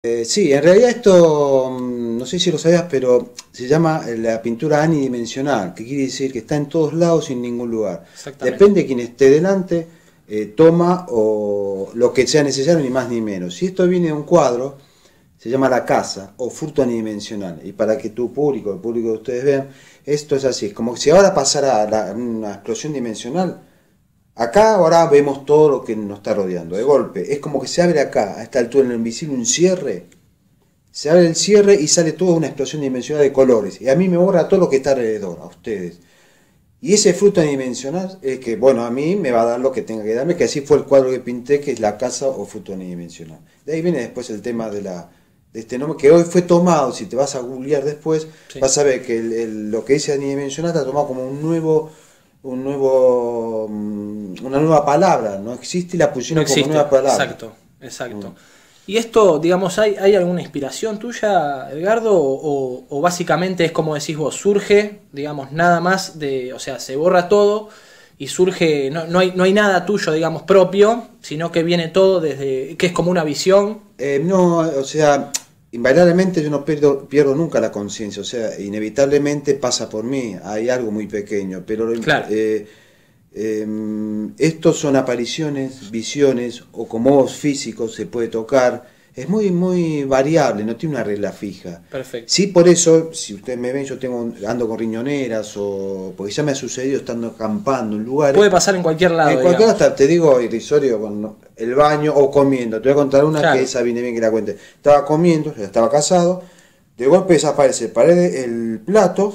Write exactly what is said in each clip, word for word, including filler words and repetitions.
Eh, sí, en realidad esto, mm, no sé si lo sabías, pero se llama eh, la pintura anidimensional, que quiere decir que está en todos lados y en ningún lugar. Exactamente. Depende de quien esté delante, eh, toma o lo que sea necesario, ni más ni menos. Si esto viene de un cuadro, se llama La Casa o Furto Anidimensional. Y para que tu público, el público de ustedes vean, esto es así. Es como si ahora pasara la- una explosión dimensional. Acá ahora vemos todo lo que nos está rodeando, de golpe. Es como que se abre acá, a esta altura en lo invisible, un cierre. Se abre el cierre y sale toda una explosión dimensional de colores. Y a mí me borra todo lo que está alrededor, a ustedes. Y ese fruto adimensional es que, bueno, a mí me va a dar lo que tenga que darme, que así fue el cuadro que pinté, que es La Casa o Fruto Adimensional. De ahí viene después el tema de la de este nombre, que hoy fue tomado, si te vas a googlear después, Sí. vas a ver que el- el- lo que dice adimensional está tomado como un nuevo, un nuevo, mm, una nueva palabra, no existe y la No pusieron como existe, nueva palabra. exacto, Mm. exacto. ¿Y esto, digamos, hay, hay alguna inspiración tuya, Edgardo? O, o- o básicamente es como decís vos, surge, digamos, nada más de, o sea, se borra todo y surge, no, no hay, no hay nada tuyo, digamos, propio, sino que viene todo desde, que es como una visión. Eh, no, o sea, invariablemente yo no pierdo, pierdo nunca la conciencia, o sea, inevitablemente pasa por mí, hay algo muy pequeño, pero lo imp- Claro, eh, eh, estos son apariciones, visiones, o como voz físico se puede tocar, es muy, muy variable, no tiene una regla fija. perfecto. Sí, por eso, si ustedes me ven, yo tengo, ando con riñoneras, o porque ya me ha sucedido estando acampando en lugares. Puede pasar en cualquier En lado, cualquier digamos. hasta te digo irrisorio con el baño o comiendo. Te voy a contar una que Claro, esa viene bien que la cuente. Estaba comiendo, ya estaba casado, de golpe desaparece pared el plato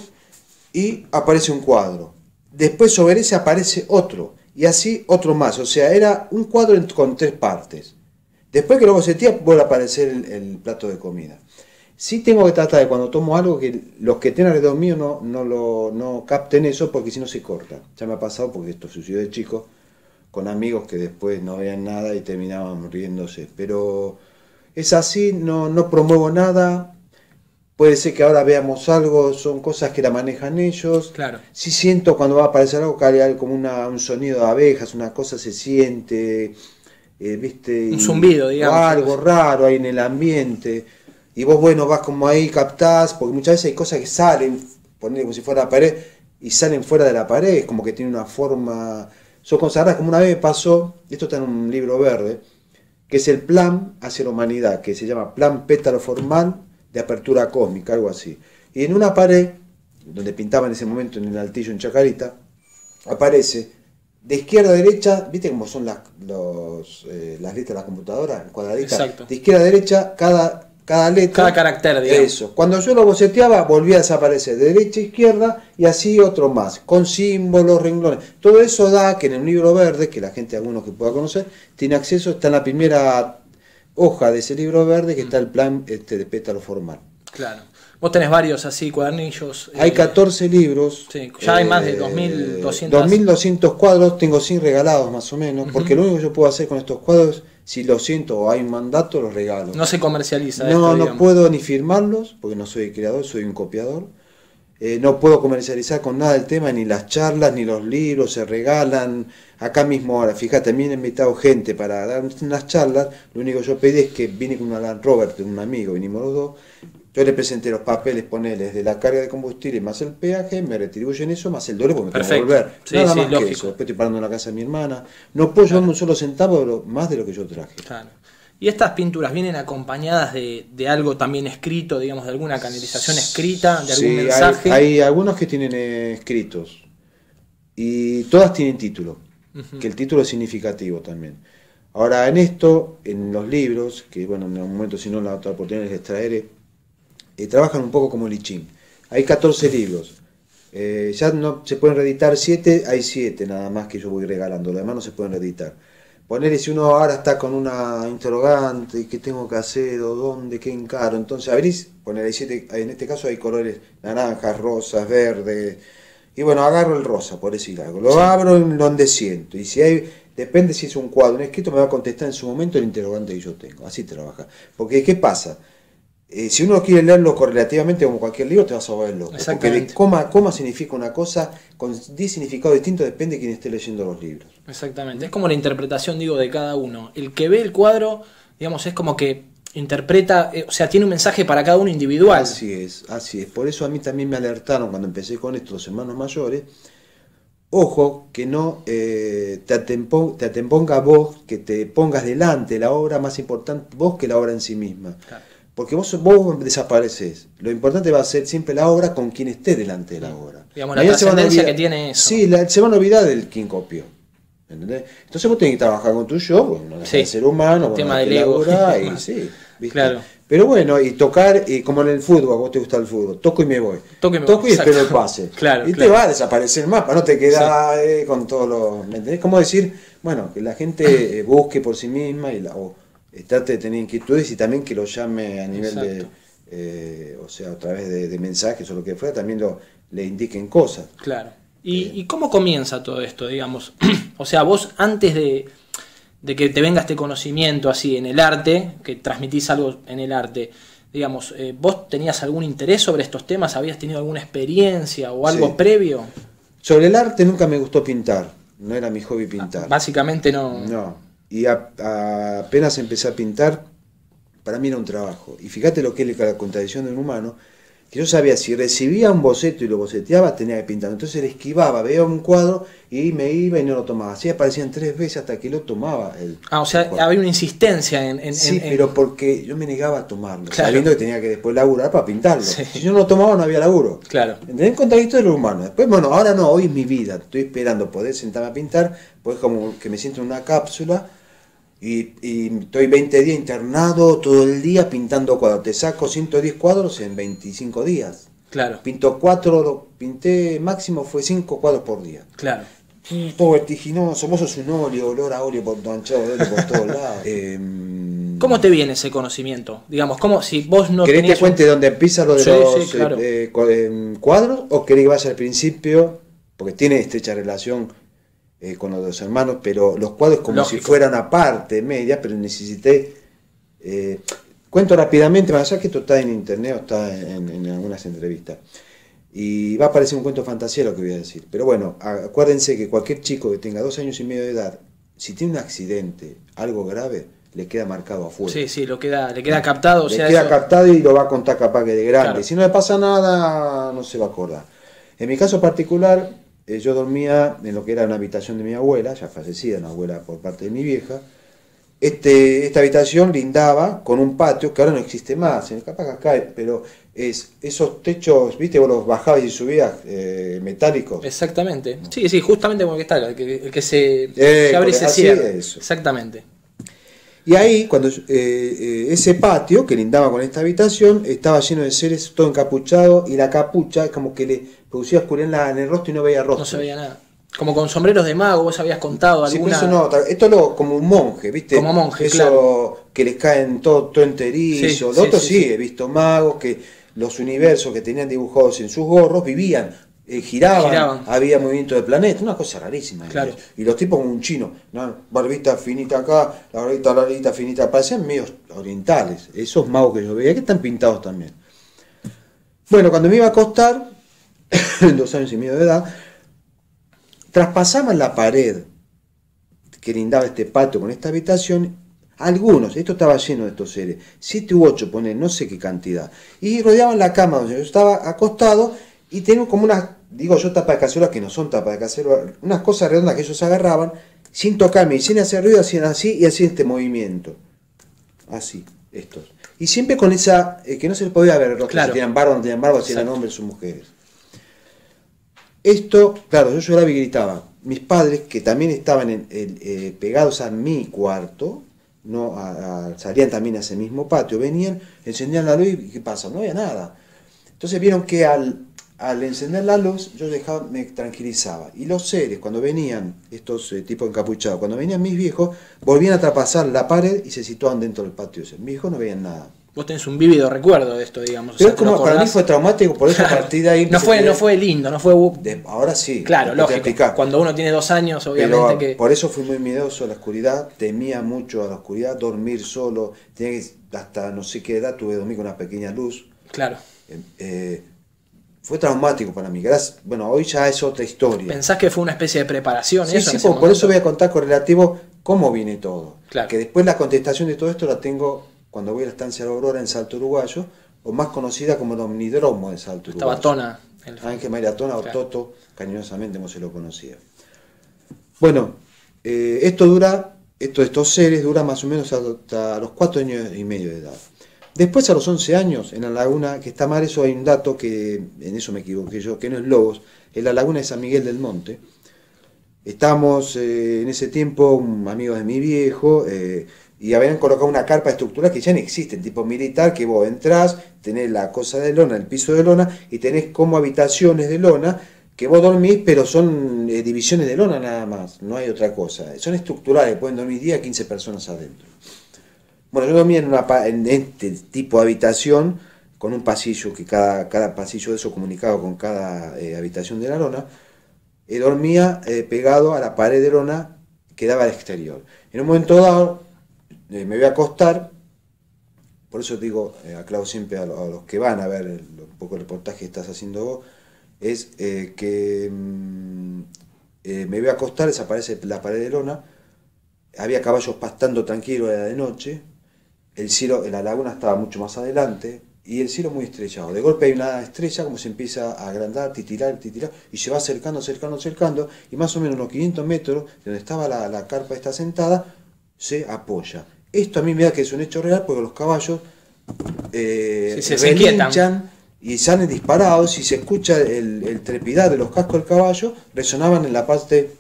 y aparece un cuadro. Después sobre ese aparece otro y así otro más. O sea, era un cuadro en- con tres partes. Después que lo bocetea vuelve a aparecer el, el plato de comida. Sí tengo que tratar de cuando tomo algo que los que estén alrededor mío no, no, lo, no capten eso porque si no se corta. Ya me ha pasado porque esto sucedió de chico con amigos que después no veían nada y terminaban riéndose. Pero es así, no, no promuevo nada. Puede ser que ahora veamos algo, son cosas que la manejan ellos. claro. Sí siento cuando va a aparecer algo que hay algo como una, un sonido de abejas, una cosa se siente, eh, ¿viste? Un Y, zumbido, o digamos, algo algo así. raro ahí en el ambiente. Y vos, bueno, vas como ahí, captás, porque muchas veces hay cosas que salen, poner como si fuera la pared, y salen fuera de la pared, como que tiene una forma. Son cosas raras, como una vez me pasó, esto está en un libro verde, que es el plan hacia la humanidad, que se llama Plan Pétalo Formal de Apertura Cósmica, algo así. Y en una pared, donde pintaba en ese momento en el Altillo, en Chacarita, aparece de izquierda a derecha, ¿viste cómo son las, los, eh, las letras de la computadora? Cuadraditas. Exacto. De izquierda a derecha, cada, cada letra. Cada carácter, digamos. Eso. Cuando yo lo boceteaba, volvía a desaparecer de derecha a izquierda y así otro más, con símbolos, renglones. Todo eso da que en el libro verde, que la gente, algunos que pueda conocer, tiene acceso, está en la primera hoja de ese libro verde que está el plan este, de pétalo formal. Claro. Vos tenés varios así, cuadernillos. Hay eh, catorce libros. Sí, ya hay más de eh, dos mil doscientos. dos mil doscientos cuadros, tengo cien regalados más o menos, Ujú. porque lo único que yo puedo hacer con estos cuadros, si lo siento o hay un mandato, los regalo. No se comercializa No, esto, no digamos. puedo ni firmarlos, porque no soy creador, soy un copiador. Eh, no puedo comercializar con nada el tema, ni las charlas, ni los libros, se regalan. Acá mismo ahora, fíjate, me han invitado gente para dar unas charlas, lo único que yo pedí es que vine con una Land Rover de un amigo, vinimos los dos, yo le presenté los papeles, poneles de la carga de combustible más el peaje, me retribuyen eso, más el doble porque me tengo que Perfecto. volver. Sí, Nada sí, más que lógico. eso. Después estoy parando en la casa de mi hermana. No puedo llevarme un solo centavo de lo- más de lo que yo traje. Claro. ¿Y estas pinturas vienen acompañadas de, de algo también escrito, digamos, de alguna canalización escrita, de algún Sí, mensaje? Hay, hay algunos que tienen eh, escritos y todas tienen título, Ujú. que el título es significativo también. Ahora, en esto, en los libros, que bueno, en algún momento si no la otra oportunidad les traeré, eh, trabajan un poco como el I Ching. Hay catorce libros. Eh, ya no se pueden reeditar siete, hay siete nada más que yo voy regalando, los demás no se pueden reeditar. Ponerle si uno ahora está con una interrogante, ¿qué tengo que hacer? ¿O dónde? ¿Qué encaro? Entonces abrís, ponerle siete, en este caso hay colores naranjas, rosas, verdes. Y bueno, agarro el rosa, por decir algo. Lo Sí. abro en donde siento. Y si hay, depende si es un cuadro, un escrito, me va a contestar en su momento el interrogante que yo tengo. Así trabaja. Porque, ¿qué pasa? Eh, si uno quiere leerlo correlativamente como cualquier libro, te vas a volver loco. Porque de Exactamente. coma, coma significa una cosa, con diez significados distintos, depende de quién esté leyendo los libros. Exactamente. Es como la interpretación, digo, de cada uno. El que ve el cuadro, digamos, es como que interpreta, eh, o sea, tiene un mensaje para cada uno individual. Así es, así es. Por eso a mí también me alertaron cuando empecé con esto, los hermanos mayores. Ojo, que no eh, te, atempo, te atemponga vos, que te pongas delante la obra más importante vos que la obra en sí misma. Claro. Porque vos, vos desapareces. Lo importante va a ser siempre la obra con quien esté delante de la obra. Digamos, la trascendencia que tiene eso. Sí, la, se van a olvidar del quien copió. ¿Entendés? Entonces vos tenés que trabajar con tu yo, bueno, no sí. ser humano, el bueno, tema del ego. Y, sí, ¿viste? Claro. Pero bueno, y tocar, y como en el fútbol, a vos te gusta el fútbol, toco y me voy. Toco y, me toco voy. y espero el pase. Claro, y claro. te va a desaparecer el mapa, no te quedás sí. eh, con todos los... ¿Me entendés? Como decir, bueno, que la gente eh, busque por sí misma y la, o eh, trate de tener inquietudes y también que lo llame a nivel Exacto. de... Eh, o sea, a través de, de mensajes o lo que fuera, también lo, le indiquen cosas. Claro. ¿Y, eh. ¿Y cómo comienza todo esto, digamos? O sea, vos antes de... de que te venga este conocimiento así en el arte, que transmitís algo en el arte, digamos, eh, ¿vos tenías algún interés sobre estos temas? ¿Habías tenido alguna experiencia o algo sí. previo? Sobre el arte nunca me gustó pintar, no era mi hobby pintar. Básicamente no. No, y a, a, apenas empecé a pintar, para mí era un trabajo. Y fíjate lo que es la contradicción de un humano, que yo sabía, si recibía un boceto y lo boceteaba, tenía que pintar. Entonces le esquivaba, veía un cuadro y me iba y no lo tomaba. Así aparecían tres veces hasta que lo tomaba. El, ah, o sea, había una insistencia en... en sí, en, pero porque yo me negaba a tomarlo, claro. sabiendo que tenía que después laburar para pintarlo. Sí. Si yo no lo tomaba, no había laburo. Claro. ¿Entendés? Contradictorio de lo humano. Después, bueno, ahora no, hoy es mi vida. Estoy esperando poder sentarme a pintar, pues como que me siento en una cápsula. Y, y estoy veinte días internado todo el día pintando cuadros. Te saco ciento diez cuadros en veinticinco días. Claro. Pinto cuatro, pinté máximo fue cinco cuadros por día. Claro. Todo vertiginoso, vos sos un óleo, olor a óleo por manchado de óleo por todos lados. Eh, ¿Cómo te viene ese conocimiento? Digamos, ¿cómo si vos no ¿querés que cuente un... dónde empieza lo de sí, los sí, claro. eh, eh, cuadros? ¿O querés que vaya al principio? Porque tiene estrecha relación eh, con los dos hermanos, pero los cuadros como Lógico. Si fueran aparte, media, pero necesité... Eh, cuento rápidamente, más allá que esto está en internet o está en, en algunas entrevistas. Y va a parecer un cuento fantasía lo que voy a decir. Pero bueno, acuérdense que cualquier chico que tenga dos años y medio de edad, si tiene un accidente, algo grave, le queda marcado a fuego. Sí, sí, lo queda, le queda captado. O le sea, queda eso... captado y lo va a contar capaz que de grande. Claro. Si no le pasa nada, no se va a acordar. En mi caso particular, eh, yo dormía en lo que era una habitación de mi abuela, ya fallecida, una abuela por parte de mi vieja. Este, esta habitación lindaba con un patio que ahora no existe más, capaz que acá, pero es esos techos, viste, vos los bajabas y subías eh, metálicos. Exactamente, sí, sí, justamente como que está, el que, el que se, eh, se abre y se cierra. Eso. Exactamente. Y ahí, cuando eh, eh, ese patio que lindaba con esta habitación, estaba lleno de seres todo encapuchado y la capucha como que le producía oscuridad en el rostro y no veía rostro. No se veía nada. Como con sombreros de mago, vos habías contado alguna... Sí, eso no, esto lo como un monje, ¿viste? Como monje, eso claro. Que les caen todo, todo enterizo. Sí, Lo sí, otro sí, sí, sí, he visto magos que los universos que tenían dibujados en sus gorros vivían, eh, giraban, Giraban, había movimiento de planetas, una cosa rarísima. Claro. Y los tipos como un chino, ¿no? Barbita finita acá, la barbita larguita finita, parecían medios orientales. Esos magos que yo veía que están pintados también. Bueno, cuando me iba a acostar, dos años y medio de edad, traspasaban la pared que lindaba este patio con esta habitación, algunos, esto estaba lleno de estos seres, siete u ocho, poner, no sé qué cantidad, y rodeaban la cama donde yo estaba acostado y tenían como unas, digo yo, tapas de cacerola que no son tapas de cacerola, unas cosas redondas que ellos agarraban sin tocarme y sin hacer ruido, hacían así y hacían este movimiento, así, estos. Y siempre con esa, eh, que no se les podía ver el rostro, claro. Si tenían barba o no tenían barba, si eran hombres o mujeres. Esto, claro, yo lloraba y gritaba. Mis padres, que también estaban en, en, eh, pegados a mi cuarto, no a, a, salían también a ese mismo patio, venían, encendían la luz y ¿qué pasa? No había nada. Entonces vieron que al, al encender la luz yo dejaba, me tranquilizaba. Y los seres, cuando venían, estos eh, tipos encapuchados, cuando venían mis viejos, volvían a traspasar la pared y se situaban dentro del patio. Mis viejos no veían nada. Vos tenés un vívido recuerdo de esto, digamos. Pero o sea, es como, para mí fue traumático, por eso a partir de ahí... no, fue, no fue lindo, no fue... De, ahora sí. Claro, lógico. Cuando uno tiene dos años, obviamente Pero, que... Por eso fui muy miedoso a la oscuridad, temía mucho a la oscuridad, dormir solo, tenía que, hasta no sé qué edad tuve que dormir con una pequeña luz. Claro. Eh, eh, fue traumático para mí. Gracias, bueno, hoy ya es otra historia. ¿Pensás que fue una especie de preparación? Sí, eso sí, por, por eso voy a contar correlativo cómo viene todo. Claro. Que después la contestación de todo esto la tengo cuando voy a la estancia de Aurora en Salto Uruguayo, o más conocida como el Omnidromo de Salto Uruguayo. Estaba Tona. El... Ángel María Tona o claro. Toto, cariñosamente como se lo conocía. Bueno, eh, esto dura, esto, estos seres dura más o menos hasta los cuatro años y medio de edad. Después a los once años, en la laguna, que está mal, eso hay un dato que, en eso me equivoqué yo, que no es Lobos, en la laguna de San Miguel del Monte. Estamos eh, en ese tiempo, amigos de mi viejo, eh, y habían colocado una carpa estructural que ya no existe, tipo militar, que vos entrás, tenés la cosa de lona, el piso de lona, y tenés como habitaciones de lona, que vos dormís, pero son eh, divisiones de lona nada más, no hay otra cosa. Son estructurales, pueden dormir diez a quince personas adentro. Bueno, yo dormía en, una, en este tipo de habitación, con un pasillo, que cada, cada pasillo de eso comunicado con cada eh, habitación de la lona, eh, dormía eh, pegado a la pared de lona que daba al exterior. En un momento dado, eh, me voy a acostar, por eso digo, eh, aclaro siempre a, lo, a los que van a ver el, un poco el reportaje que estás haciendo vos, es eh, que mm, eh, me voy a acostar, desaparece la pared de lona, había caballos pastando tranquilo, era de noche, el cielo, la laguna estaba mucho más adelante y el cielo muy estrellado. De golpe hay una estrella como se empieza a agrandar, titilar, titilar, y se va acercando, acercando, acercando, y más o menos unos quinientos metros de donde estaba la, la carpa esta sentada, se apoya. Esto a mí me da que es un hecho real porque los caballos eh, sí, se relinchan y salen disparados y se escucha el, el trepidar de los cascos del caballo, resonaban en la parte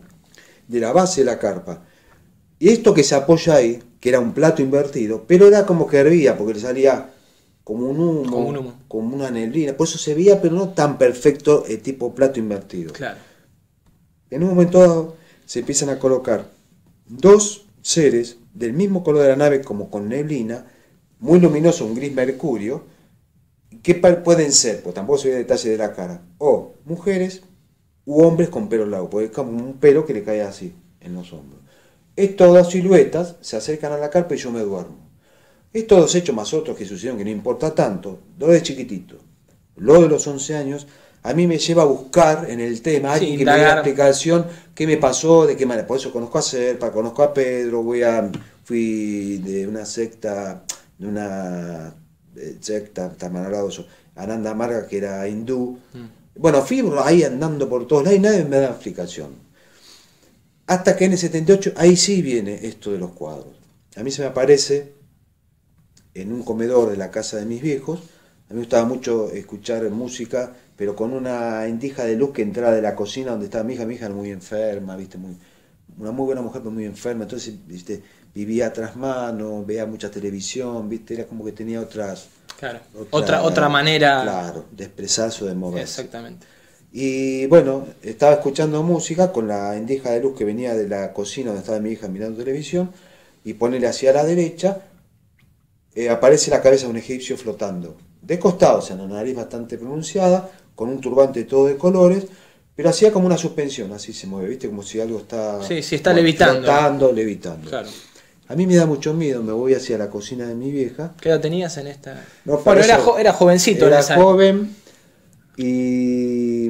de la base de la carpa. Y esto que se apoya ahí, que era un plato invertido, pero era como que hervía, porque le salía como un humo, como, un humo. como una neblina, por eso se veía, pero no tan perfecto, el tipo plato invertido. Claro. En un momento dado se empiezan a colocar dos seres del mismo color de la nave, como con neblina, muy luminoso, un gris mercurio. ¿Qué pueden ser? Pues tampoco se ve detalle de la cara. O mujeres u hombres con pelo largo, porque es como un pelo que le cae así en los hombros. Estas dos siluetas se acercan a la carpa y yo me duermo. Estos dos hechos más otros que sucedieron que no importa tanto, lo de chiquitito, lo de los once años, a mí me lleva a buscar en el tema, sí, alguien que me dé la explicación, qué me pasó, de qué manera. Por eso conozco a Serpa, conozco a Pedro, voy a, fui de una secta, de una secta, está mal hablado eso, Ananda Marga, que era hindú. Mm. Bueno, fui ahí andando por todos lados y nadie me da la explicación. Hasta que en el setenta y ocho, ahí sí viene esto de los cuadros. A mí se me aparece en un comedor de la casa de mis viejos. A mí me gustaba mucho escuchar música, pero con una endija de luz que entraba de la cocina donde estaba mi hija. Mi hija era muy enferma, ¿viste? Muy, una muy buena mujer, pero muy enferma. Entonces, ¿viste? Vivía tras mano, veía mucha televisión, ¿viste? Era como que tenía otras... Claro, otra, otra, otra manera... Claro, de expresarse o de moverse. Exactamente. Y bueno, estaba escuchando música con la endija de luz que venía de la cocina donde estaba mi hija mirando televisión, y ponerle hacia la derecha, eh, aparece la cabeza de un egipcio flotando. De costado, o sea, una nariz bastante pronunciada, con un turbante todo de colores, pero hacía como una suspensión, así se mueve, ¿viste? Como si algo está... Sí, sí, está bueno, levitando. Flotando, levitando. Claro. A mí me da mucho miedo, me voy hacia la cocina de mi vieja. ¿Qué edad tenías en esta...? No, bueno, era, jo era jovencito. Era en esa... joven y...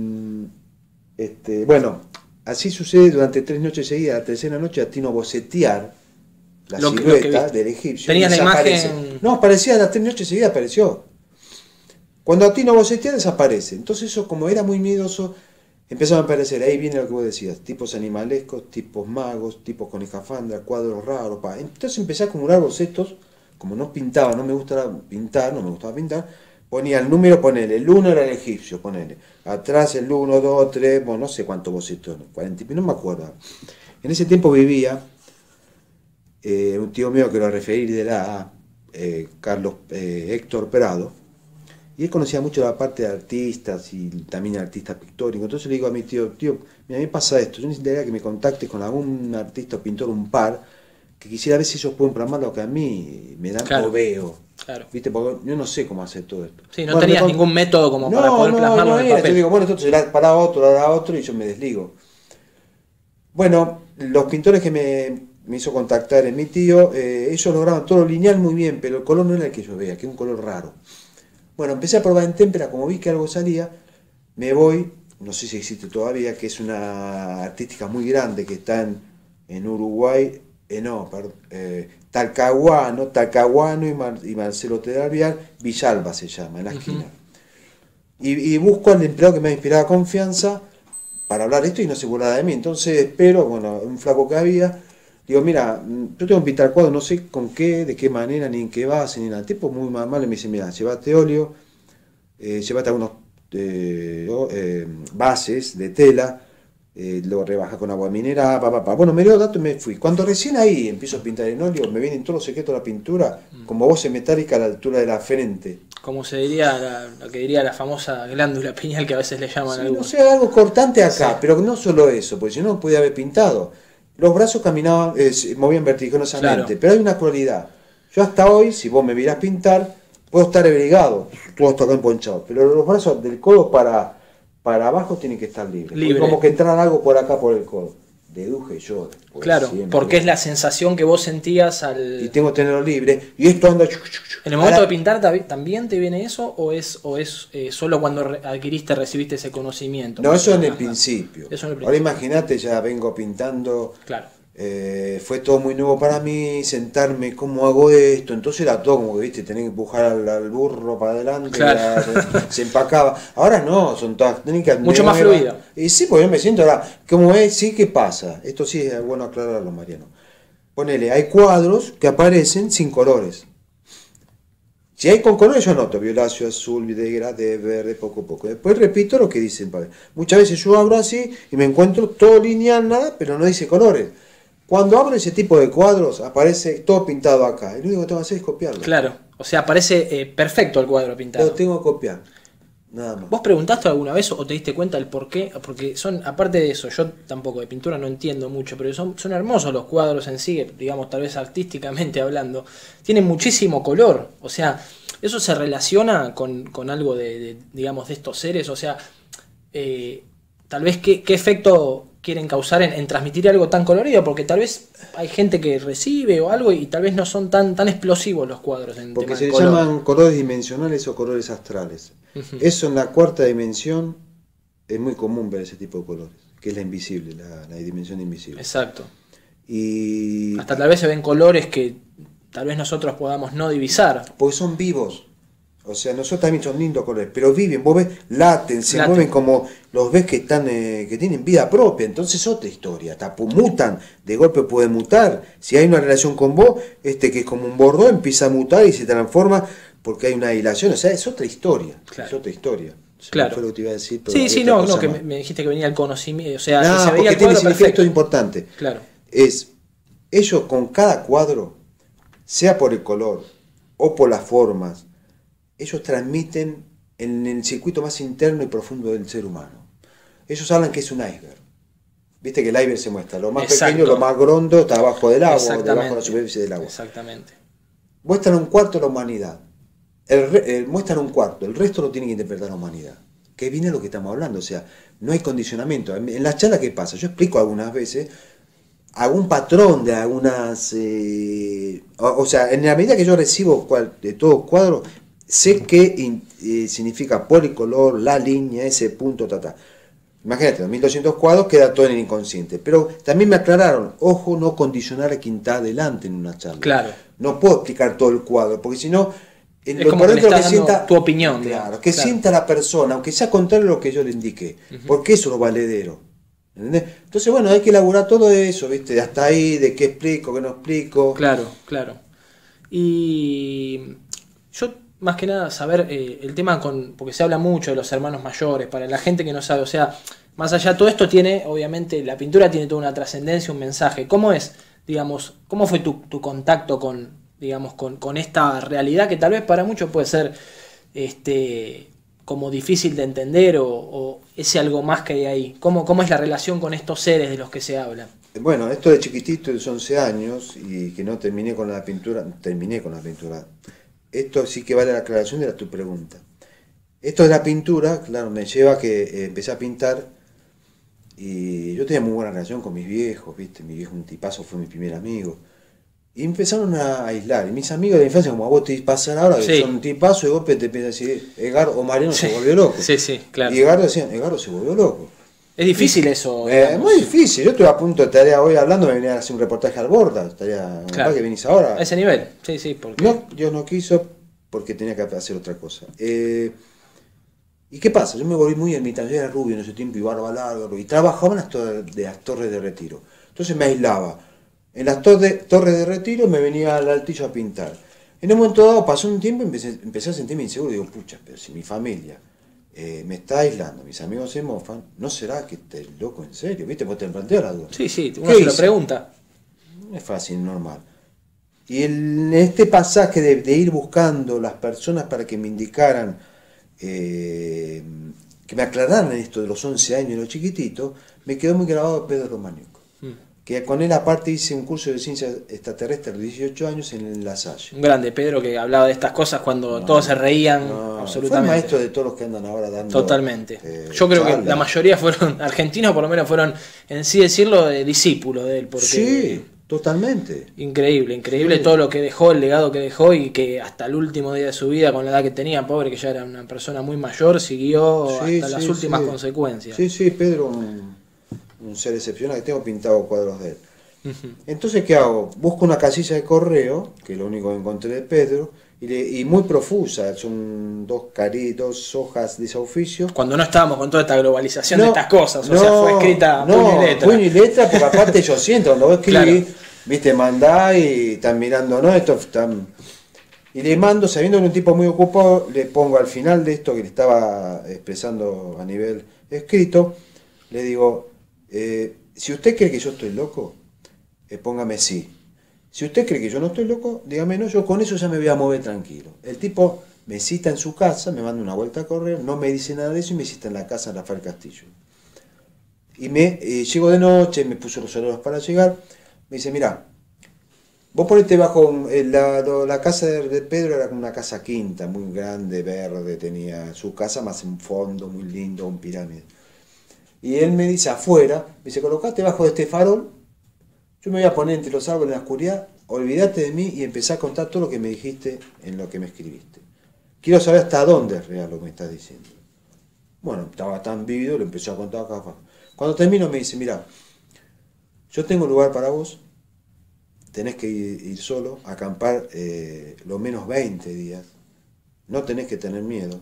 Este, bueno, así sucede durante tres noches seguidas. La tercera noche atino a bocetear la lo silueta que, del egipcio. ¿Tenías la imagen? No, aparecía las tres noches seguidas, apareció. Cuando atino a bocetear desaparece. Entonces eso, como era muy miedoso, empezaron a aparecer. Ahí viene lo que vos decías, tipos animalescos, tipos magos, tipos con escafandra, cuadros raros. Pa. Entonces empecé a acumular bocetos. Como no pintaba, no me gustaba pintar, no me gustaba pintar, ponía el número, ponele, el uno era el egipcio, ponele. Atrás el uno, dos, tres, bueno, no sé cuántos bocetos, cuarenta, no me acuerdo. En ese tiempo vivía eh, un tío mío que lo referí de la eh, Carlos eh, Héctor Prado, y él conocía mucho la parte de artistas y también artistas pictóricos. Entonces le digo a mi tío, tío, mira, a mí me pasa esto, yo necesitaría que me contactes con algún artista o pintor, un par, que quisiera ver si ellos pueden plasmar lo que a mí me dan claro. O veo. Claro. ¿Viste? Porque yo no sé cómo hacer todo esto. Sí, no bueno, tenías ningún con... método como no, para poder no, plasmarlo no, en el era. papel. Yo digo, bueno, esto será para otro, para otro, y yo me desligo. Bueno, los pintores que me, me hizo contactar en mi tío, eh, ellos lograban todo lo lineal muy bien, pero el color no era el que yo veía, que es un color raro. Bueno, empecé a probar en témpera, como vi que algo salía, me voy, no sé si existe todavía, que es una artística muy grande que está en, en Uruguay, Eh, no, perdón. Eh, Talcahuano, Talcahuano y, Mar, y Marcelo Tedalviar, Villalba se llama, en la esquina. Uh-huh. y, y busco al empleado que me ha inspirado confianza para hablar esto y no se burla de mí. Entonces espero, bueno, un flaco que había, digo, mira, yo tengo que pintar cuadros, no sé con qué, de qué manera, ni en qué base, ni nada. El tipo muy mal, me dice, mira, llévate óleo, eh, llévate algunos eh, eh, bases de tela, Eh, lo rebaja con agua mineral, pa, pa, pa. Bueno, me dio datos y me fui. Cuando recién ahí empiezo a pintar en óleo, me vienen todos los secretos de la pintura, mm. como voz metálica a la altura de la frente. Como se diría, la, lo que diría la famosa glándula pineal que a veces le llaman. Sí, no sé, algo cortante acá, sí. Pero no solo eso, porque si no, no podía haber pintado. Los brazos caminaban, eh, se movían vertiginosamente, claro. Pero hay una cualidad. Yo hasta hoy, si vos me vieras pintar, puedo estar abrigado, todo esto acá emponchado, pero los brazos del codo para... para abajo tiene que estar libre. libre. Como que entrar algo por acá por el codo. Deduje yo. Claro, siempre. Porque es la sensación que vos sentías al... Y tengo que tenerlo libre. Y esto anda... ¿En el momento Ahora... de pintar también te viene eso? ¿O es, o es eh, solo cuando adquiriste, recibiste ese conocimiento? No, eso en el principio. Eso en el principio. Ahora imagínate, ya vengo pintando... Claro. Eh, fue todo muy nuevo para mí, sentarme, ¿cómo hago esto? Entonces era todo como que, viste, tenés que empujar al, al burro para adelante, claro. la, se empacaba. Ahora no, son todas técnicas mucho más fluido. Y sí, porque yo me siento ahora, como es, sí, ¿qué pasa? Esto sí es bueno aclararlo, Mariano. Ponele, hay cuadros que aparecen sin colores. Si hay con colores, yo noto violáceo, azul, degradé, verde, poco a poco. Después repito lo que dicen. Muchas veces yo abro así y me encuentro todo lineal, nada, pero no dice colores. Cuando abro ese tipo de cuadros, aparece todo pintado acá. Y lo único que tengo que hacer es copiarlo. Claro, o sea, aparece eh, perfecto el cuadro pintado. Lo tengo que copiar, nada más. ¿Vos preguntaste alguna vez o te diste cuenta del por qué? Porque son, aparte de eso, yo tampoco de pintura no entiendo mucho, pero son, son hermosos los cuadros en sí, digamos, tal vez artísticamente hablando. Tienen muchísimo color, o sea, eso se relaciona con, con algo de, de, digamos, de estos seres, o sea, eh, tal vez qué, qué efecto... quieren causar en, en transmitir algo tan colorido, porque tal vez hay gente que recibe o algo y tal vez no son tan, tan explosivos los cuadros. En porque tema se de le color. llaman colores dimensionales o colores astrales. Uh-huh. Eso en la cuarta dimensión es muy común ver ese tipo de colores, que es la invisible, la, la dimensión invisible. Exacto. Y hasta tal vez se ven colores que tal vez nosotros podamos no divisar. Porque son vivos. O sea, nosotros también son lindos colores, pero viven, vos ves, laten, se laten. Mueven como los ves que están eh, que tienen vida propia, entonces es otra historia, tapo, mutan, de golpe puede mutar. Si hay una relación con vos, este que es como un bordó empieza a mutar y se transforma porque hay una dilación, o sea, es otra historia, claro. Es otra historia. Claro. Fue lo que te iba a decir, pero sí, sí, no, no, que me, me dijiste que venía el conocimiento, o sea, no, si se veía porque el tiene cuadro, significado perfecto. importante. Claro. Es, ellos con cada cuadro, sea por el color o por las formas, ellos transmiten en el circuito más interno y profundo del ser humano. Ellos hablan que es un iceberg. Viste que el iceberg se muestra. Lo más Exacto. pequeño, lo más grondo está abajo del agua, debajo de la superficie del agua. Exactamente. Muestran un cuarto de la humanidad. El re, el, muestran un cuarto. El resto lo tiene que interpretar la humanidad. Que viene lo que estamos hablando. O sea, no hay condicionamiento. En las charlas, ¿qué pasa? Yo explico algunas veces algún patrón de algunas... Eh, o, o sea, en la medida que yo recibo cual, de todos cuadros, sé qué eh, significa por el color, la línea, ese punto, ta, ta. Imagínate, mil doscientos cuadros queda todo en el inconsciente. Pero también me aclararon, ojo, no condicionar a quien está adelante en una charla. Claro. No puedo explicar todo el cuadro, porque si no, es lo como que le estás dando sienta, tu opinión. Claro, que claro. sienta la persona, aunque sea contrario a lo que yo le indiqué. Uh-huh. Porque eso es lo valedero. ¿Entendés? Entonces, bueno, hay que elaborar todo eso, ¿viste? Hasta ahí, de qué explico, qué no explico. Claro, claro. Y yo... más que nada saber eh, el tema con, porque se habla mucho de los hermanos mayores, para la gente que no sabe, o sea, más allá de todo esto tiene, obviamente, la pintura tiene toda una trascendencia, un mensaje. ¿Cómo es, digamos, cómo fue tu, tu contacto con, digamos, con, con esta realidad que tal vez para muchos puede ser este como difícil de entender o, o ese algo más que hay ahí? ¿Cómo, ¿Cómo es la relación con estos seres de los que se habla? Bueno, esto de chiquitito, de once años, y que no terminé con la pintura, terminé con la pintura. Esto sí que vale la aclaración de la, tu pregunta. Esto de la pintura, claro, me lleva a que eh, empecé a pintar y yo tenía muy buena relación con mis viejos, ¿viste? Mi viejo, un tipazo, fue mi primer amigo. Y empezaron a aislar. Y mis amigos de la infancia, como a vos te pasan ahora, que sí. son un tipazo, y golpe te empiezan a decir, Edgardo o Mariano sí. se volvió loco. Sí, sí, claro. Y Edgardo decían, Edgardo se volvió loco. Es difícil eso. Es eh, muy difícil. Yo estoy a punto de tarea hoy hablando, me venía a hacer un reportaje al Borda. Estaría, claro. Que venís ahora. A ese nivel, sí, sí. Porque... No, Dios no quiso porque tenía que hacer otra cosa. Eh, ¿Y qué pasa? Yo me volví muy ermitaño, yo era rubio en ese tiempo y barba larga, y trabajaba en las torres de, las torres de retiro. Entonces me aislaba. En las torres torres de retiro me venía al Altillo a pintar. En un momento dado pasó un tiempo y empecé, empecé a sentirme inseguro. Digo, pucha, pero si mi familia eh, me está aislando, mis amigos se mofan, ¿no será que estés loco en serio? ¿Viste? Vos te planteas la duda. Sí, sí, uno se lo pregunta. Es fácil, normal. Y en este pasaje de, de ir buscando las personas para que me indicaran, eh, que me aclararan esto de los once años y los chiquititos, me quedó muy grabado Pedro Romagnolo. Mm. Que con él aparte hice un curso de ciencias extraterrestres a los dieciocho años en La Salle. Un grande Pedro que hablaba de estas cosas cuando no, todos se reían, no, absolutamente. Fue maestro de todos los que andan ahora dando... Totalmente. Eh, Yo creo charla. que la mayoría fueron argentinos, por lo menos fueron, en sí decirlo, de discípulos de él. Porque sí, totalmente. Increíble, increíble sí. Todo lo que dejó, el legado que dejó y que hasta el último día de su vida, con la edad que tenía, pobre, que ya era una persona muy mayor, siguió sí, hasta sí, las últimas sí. consecuencias. Sí, sí, Pedro... Un... un ser excepcional, que tengo pintado cuadros de él. Uh-huh. Entonces, ¿qué hago? Busco una casilla de correo, que es lo único que encontré de Pedro, y, le, y muy profusa, son dos caritos, dos hojas de ese oficio. Cuando no estábamos con toda esta globalización no, de estas cosas, o no, sea, fue escrita no, puño y letra. Puño y letra, porque aparte yo siento, cuando vos escribís, claro. Viste, mandá y están mirando, ¿no? Esto están... Y le mando, sabiendo que un tipo muy ocupado, le pongo al final de esto que le estaba expresando a nivel escrito, le digo... Eh, si usted cree que yo estoy loco, eh, póngame sí. Si usted cree que yo no estoy loco, dígame no, yo con eso ya me voy a mover tranquilo. El tipo me cita en su casa, me manda una vuelta a correr, no me dice nada de eso y me cita en la casa de Rafael Castillo. Y me eh, llego de noche, me puso los horarios para llegar, me dice, mira, vos ponete bajo, eh, la, la casa de Pedro era como una casa quinta, muy grande, verde, tenía su casa más un fondo muy lindo, un pirámide. Y él me dice afuera, me dice, colocate bajo de este farol, yo me voy a poner entre los árboles en la oscuridad, olvídate de mí y empecé a contar todo lo que me dijiste en lo que me escribiste. Quiero saber hasta dónde es real lo que me estás diciendo. Bueno, estaba tan vívido, lo empecé a contar acá abajo. Cuando termino me dice, mira, yo tengo lugar para vos, tenés que ir, ir solo, acampar eh, lo menos veinte días, no tenés que tener miedo.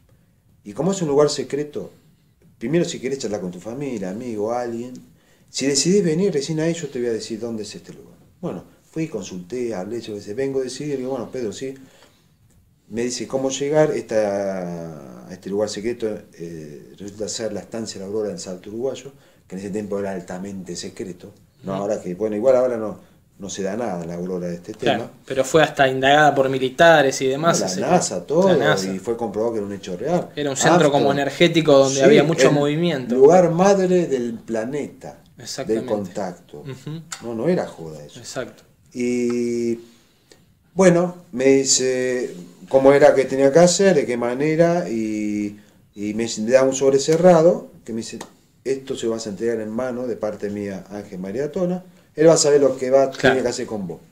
Y como es un lugar secreto, primero si querés charlar con tu familia, amigo, alguien, si decidís venir recién ahí yo te voy a decir dónde es este lugar. Bueno, fui, consulté, hablé, yo dije, vengo a decidir, digo, bueno, Pedro, sí. Me dice cómo llegar esta, a este lugar secreto, eh, resulta ser la estancia de la Aurora en Salto Uruguayo, que en ese tiempo era altamente secreto. No, mm. ahora que, bueno, igual ahora no, no se da nada en la Aurora de este claro, tema. Pero fue hasta indagada por militares y demás. La NASA, todo, la NASA. Y fue comprobado que era un hecho real. Era un centro After, como energético donde sí, había mucho movimiento. Lugar madre del planeta, del contacto. Uh-huh. No, no era joda eso. Exacto. Y bueno, me dice cómo era que tenía que hacer, de qué manera, y, y me da un sobre cerrado, que me dice, esto se vas a entregar en mano de parte mía a Ángel María Tona. Él va a saber lo que va claro. tiene que hacer con vos.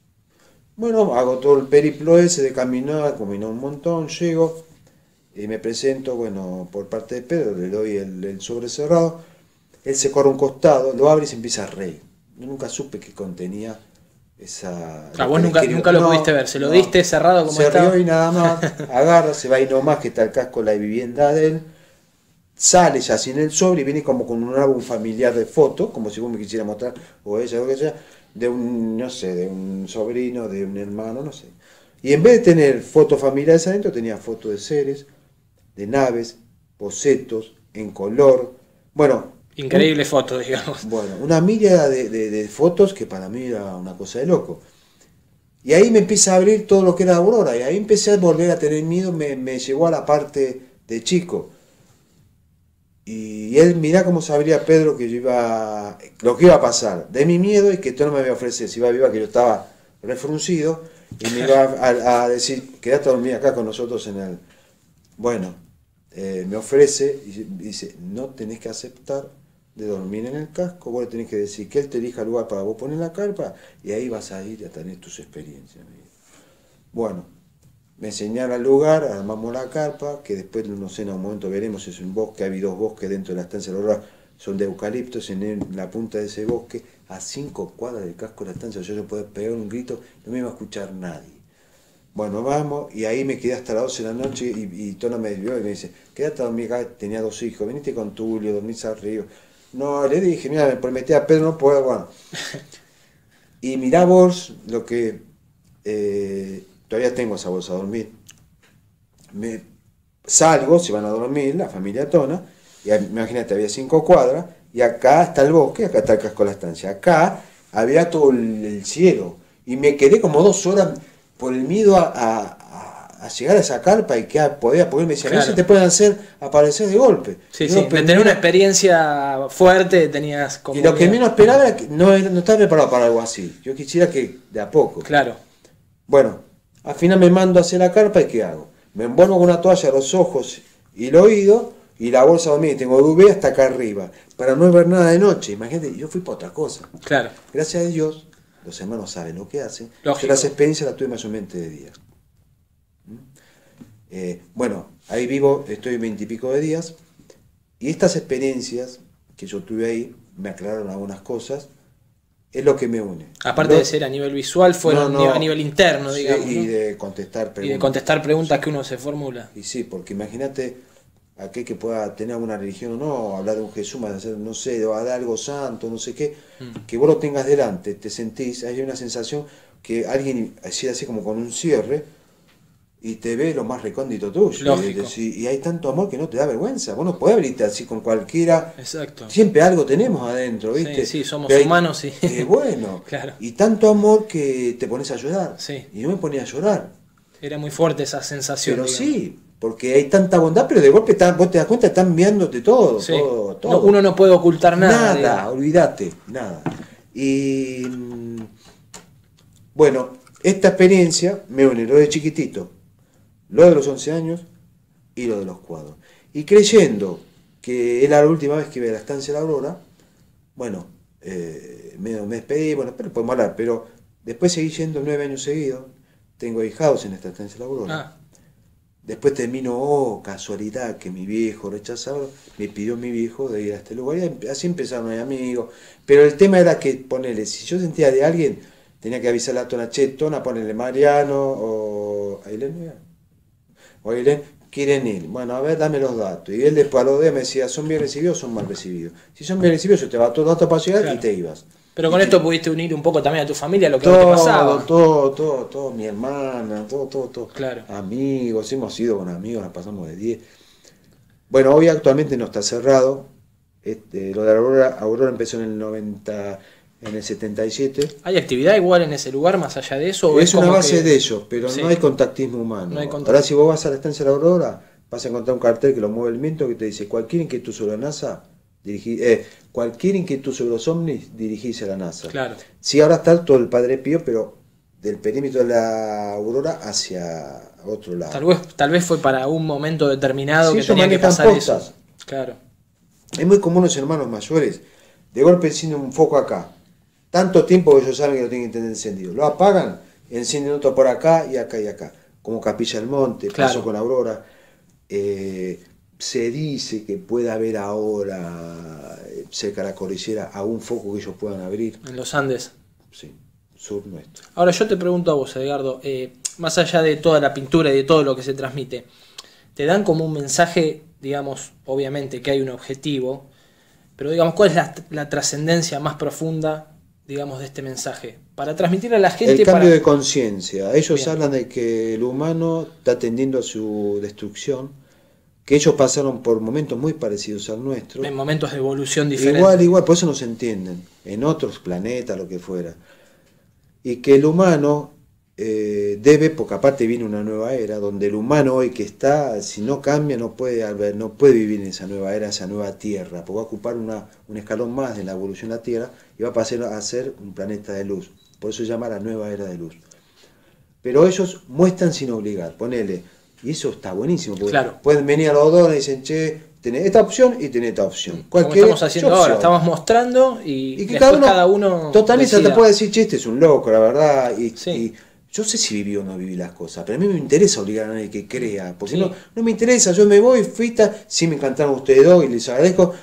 Bueno, hago todo el periplo ese de caminar, caminar un montón, llego y me presento, bueno, por parte de Pedro, le doy el, el sobre cerrado, él se corre un costado, lo abre y se empieza a reír. Yo nunca supe qué contenía esa... Ah, vos nunca, nunca lo no, pudiste ver, se lo no, diste cerrado como se estaba. Se rió y nada más, agarra, se va ahí nomás que está el casco, la vivienda de él, sale ya sin el sobre y viene como con un álbum familiar de fotos, como si vos me quisieras mostrar, o ella, o que sea, de un, no sé, de un sobrino, de un hermano, no sé. Y en vez de tener fotos familiares adentro, tenía fotos de seres, de naves, bocetos, en color, bueno... Increíble foto, digamos. Bueno, una milla de, de, de fotos que para mí era una cosa de loco. Y ahí me empieza a abrir todo lo que era Aurora, y ahí empecé a volver a tener miedo, me, me llevó a la parte de chico. Y él, mirá cómo sabría Pedro que yo iba, lo que iba a pasar, de mi miedo y que tú no me iba a ofrecer, si iba viva que yo estaba refruncido, y me iba a, a decir, quédate a dormir acá con nosotros en el... Bueno, eh, me ofrece y dice, no tenés que aceptar de dormir en el casco, vos le tenés que decir que él te elija el lugar para vos poner la carpa, y ahí vas a ir a tener tus experiencias. Bueno, me enseñaron el lugar, armamos la carpa, que después, no sé, en un momento veremos, es un bosque, hay dos bosques dentro de la estancia de la Aurora, son de eucaliptos en la punta de ese bosque, a cinco cuadras del casco de la estancia. Yo, yo podía pegar un grito, no me iba a escuchar nadie. Bueno, vamos, y ahí me quedé hasta las doce de la noche y, y Tona me vio y me dice, quédate a dormir acá, tenía dos hijos, veniste con Tulio, dormís arriba. No, le dije, mira, me prometí a Pedro, no puedo, bueno. Y mirá vos lo que, eh, todavía tengo esa bolsa a dormir. Me salgo, se van a dormir, la familia Tona, y imagínate, había cinco cuadras, y acá está el bosque, acá está el casco de la estancia. Acá había todo el, el cielo, y me quedé como dos horas por el miedo a, a, a llegar a esa carpa y que podía poderme decir, claro. A veces te pueden hacer aparecer de golpe. Sí, sí, de tener una experiencia fuerte tenías como... Y lo que menos esperaba era que no, no estaba preparado para algo así. Yo quisiera que de a poco. Claro. Bueno, al final me mando a hacer la carpa y ¿qué hago? Me envuelvo con una toalla los ojos y el oído y la bolsa de dormir. Tengo duvet hasta acá arriba para no ver nada de noche. Imagínate, yo fui para otra cosa. Claro. Gracias a Dios, los hermanos saben lo que hacen. Lógico. Yo las experiencias las tuve mayormente de día. ¿Mm? Eh, bueno, ahí vivo, estoy veintipico de días. Y estas experiencias que yo tuve ahí me aclararon algunas cosas. Es lo que me une. Aparte no, de ser a nivel visual, fueron no, no, a nivel interno, sí, digamos. Y ¿no? de contestar preguntas. Y de contestar preguntas sí. Que uno se formula. Y sí, porque imagínate aquel que pueda tener una religión o no, hablar de un Jesús, no sé, o de algo santo, no sé qué, mm. que vos lo tengas delante, te sentís, hay una sensación que alguien así, así como con un cierre, y te ve lo más recóndito tuyo. Lógico. Y, y hay tanto amor que no te da vergüenza. Vos no podés abrirte así con cualquiera. Exacto. Siempre algo tenemos adentro, ¿viste? Sí, sí, somos hay, humanos, sí. Eh, bueno. Claro. Y tanto amor que te pones a llorar. Sí. Y yo me ponía a llorar. Era muy fuerte esa sensación. Pero digamos. sí, porque hay tanta bondad, pero de golpe está, vos te das cuenta, están viéndote todo, sí. todo, todo. No, uno no puede ocultar nada. Nada, olvídate, nada. Y bueno, esta experiencia me une lo de chiquitito, lo de los once años y lo de los cuadros. Y creyendo que era la última vez que iba a la estancia de la Aurora, bueno, eh, me, me despedí, bueno, pero podemos hablar, pero después seguí yendo nueve años seguidos, tengo hijados en esta estancia de la Aurora. Ah. Después termino, oh, casualidad, que mi viejo rechazado, me pidió mi viejo de ir a este lugar, y así empezaron mis amigos. Pero el tema era que, ponele, si yo sentía de alguien, tenía que avisarle a Tona, che, Tona, ponele Mariano, o Ailén, o Ailén, quieren ir. Bueno, a ver, dame los datos. Y él después a los días me decía, ¿son bien recibidos o son mal recibidos? Si son bien recibidos, yo te va todos los datos para llegar claro. Y te ibas. Pero con y esto te... pudiste unir un poco también a tu familia, lo que todo, te pasaba. Todo, todo, todo, mi hermana, todo, todo, todo. Claro. Amigos, hemos ido con amigos, nos pasamos de diez. Bueno, hoy actualmente no está cerrado. Este, lo de Aurora, Aurora empezó en el noventa, en el setenta y siete. ¿Hay actividad igual en ese lugar más allá de eso? ¿O es, es una base que... de ellos, pero sí. No hay contactismo humano. No hay contactismo. Ahora si vos vas a la estancia de la Aurora, vas a encontrar un cartel que lo mueve el viento que te dice, cualquier inquietud sobre la NASA, dirigí, eh, cualquier inquietud sobre los ovnis, dirigirse a la NASA. Claro. Sí, ahora está todo el Padre Pío, pero del perímetro de la Aurora hacia otro lado. Tal vez, tal vez fue para un momento determinado sí, que tenía que pasar postas. Eso. Claro. Es muy común los hermanos mayores, de golpe encienden un foco acá. Tanto tiempo que ellos saben que lo tienen que tener encendido. Lo apagan, encienden otro por acá y acá y acá. Como Capilla del Monte, claro. Pasó con Aurora. Eh, se dice que puede haber ahora, cerca de la cordillera, algún foco que ellos puedan abrir. En los Andes. Sí, sur nuestro. Ahora yo te pregunto a vos, Edgardo, eh, más allá de toda la pintura y de todo lo que se transmite, ¿te dan como un mensaje, digamos, obviamente que hay un objetivo, pero digamos, ¿cuál es la, la trascendencia más profunda, digamos, de este mensaje? Para transmitirle a la gente... El cambio para... de conciencia. Ellos Bien. Hablan de que el humano está tendiendo a su destrucción, que ellos pasaron por momentos muy parecidos al nuestro. En momentos de evolución diferentes. Igual, igual, por eso no se entienden. En otros planetas, lo que fuera. Y que el humano eh, debe, porque aparte viene una nueva era, donde el humano hoy que está, si no cambia, no puede, no puede vivir en esa nueva era, esa nueva Tierra, porque va a ocupar una, un escalón más de la evolución de la Tierra y va a pasar a ser un planeta de luz. Por eso se llama la nueva era de luz. Pero ellos muestran sin obligar, ponele. Y eso está buenísimo, porque claro. Pueden venir a los dos y dicen, che, tenés esta opción y tenés esta opción. Como estamos haciendo ahora, estamos mostrando y, y que cada uno, cada uno totalmente te puede decir, che, este es un loco, la verdad. Y, sí. y yo sé si viví o no viví las cosas, pero a mí me interesa obligar a nadie que crea, porque sí. no, no me interesa, yo me voy, fuiste, sí me encantaron ustedes dos y les agradezco.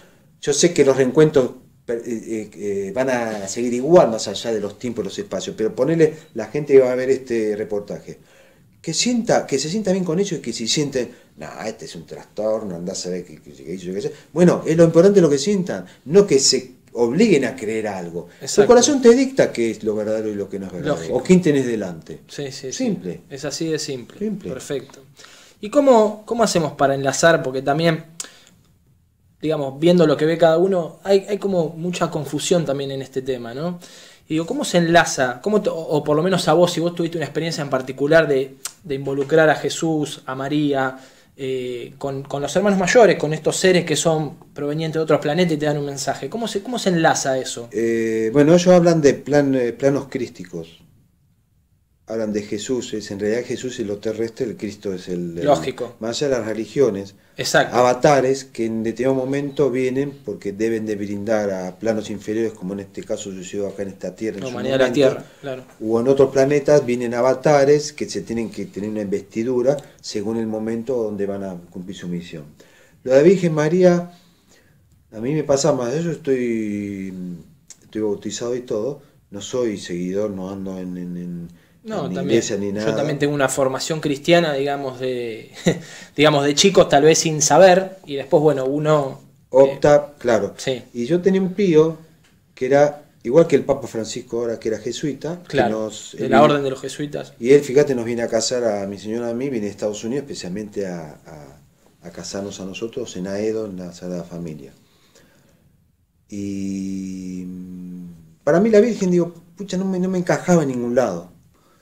yo sé que los reencuentros eh, eh, eh, van a seguir igual más allá de los tiempos y los espacios, pero ponerle la gente que va a ver este reportaje, que sienta, que se sienta bien con ellos y que si sienten, no, este es un trastorno, andás a ver qué, qué, qué hizo, qué sé. Bueno, es lo importante lo que sientan, no que se obliguen a creer algo. Exacto. El corazón te dicta qué es lo verdadero y lo que no es verdadero. Lógico. O quién tenés delante. Sí, sí, Simple. Sí. Es así de simple. Simple. Perfecto. ¿Y cómo, cómo hacemos para enlazar? Porque también, digamos, viendo lo que ve cada uno, hay, hay como mucha confusión también en este tema, ¿no? Y digo, ¿cómo se enlaza? ¿Cómo te, o por lo menos a vos, si vos tuviste una experiencia en particular de, de involucrar a Jesús, a María, eh, con, con los hermanos mayores, con estos seres que son provenientes de otros planetas y te dan un mensaje? ¿Cómo se, cómo se enlaza eso? Eh, bueno, ellos hablan de plan, eh, planos crísticos. Hablan de Jesús, es en realidad Jesús es lo terrestre, el Cristo es el... el Lógico. más allá de las religiones. Exacto. Avatares que en determinado momento vienen porque deben de brindar a planos inferiores, como en este caso sucedió acá en esta Tierra. En La su humanidad de la momento, Tierra, claro. O en otros planetas vienen avatares que se tienen que tener una investidura según el momento donde van a cumplir su misión. Lo de la Virgen María, a mí me pasa más, yo estoy, estoy bautizado y todo, no soy seguidor, no ando en... en, en No, ni también, iglesia ni nada. yo también tengo una formación cristiana, digamos, de digamos de chicos, tal vez sin saber, y después, bueno, uno... Opta, eh, claro. Sí. Y yo tenía un tío que era, igual que el Papa Francisco ahora, que era jesuita. Claro, que nos, de él la vino- orden de los jesuitas. Y él, fíjate, nos viene a casar a mi señora y a mí, viene de Estados Unidos, especialmente a, a, a casarnos a nosotros en Aedo, en la Sagrada Familia. Y mm, para mí la Virgen, digo, pucha, no me, no me encajaba en ningún lado.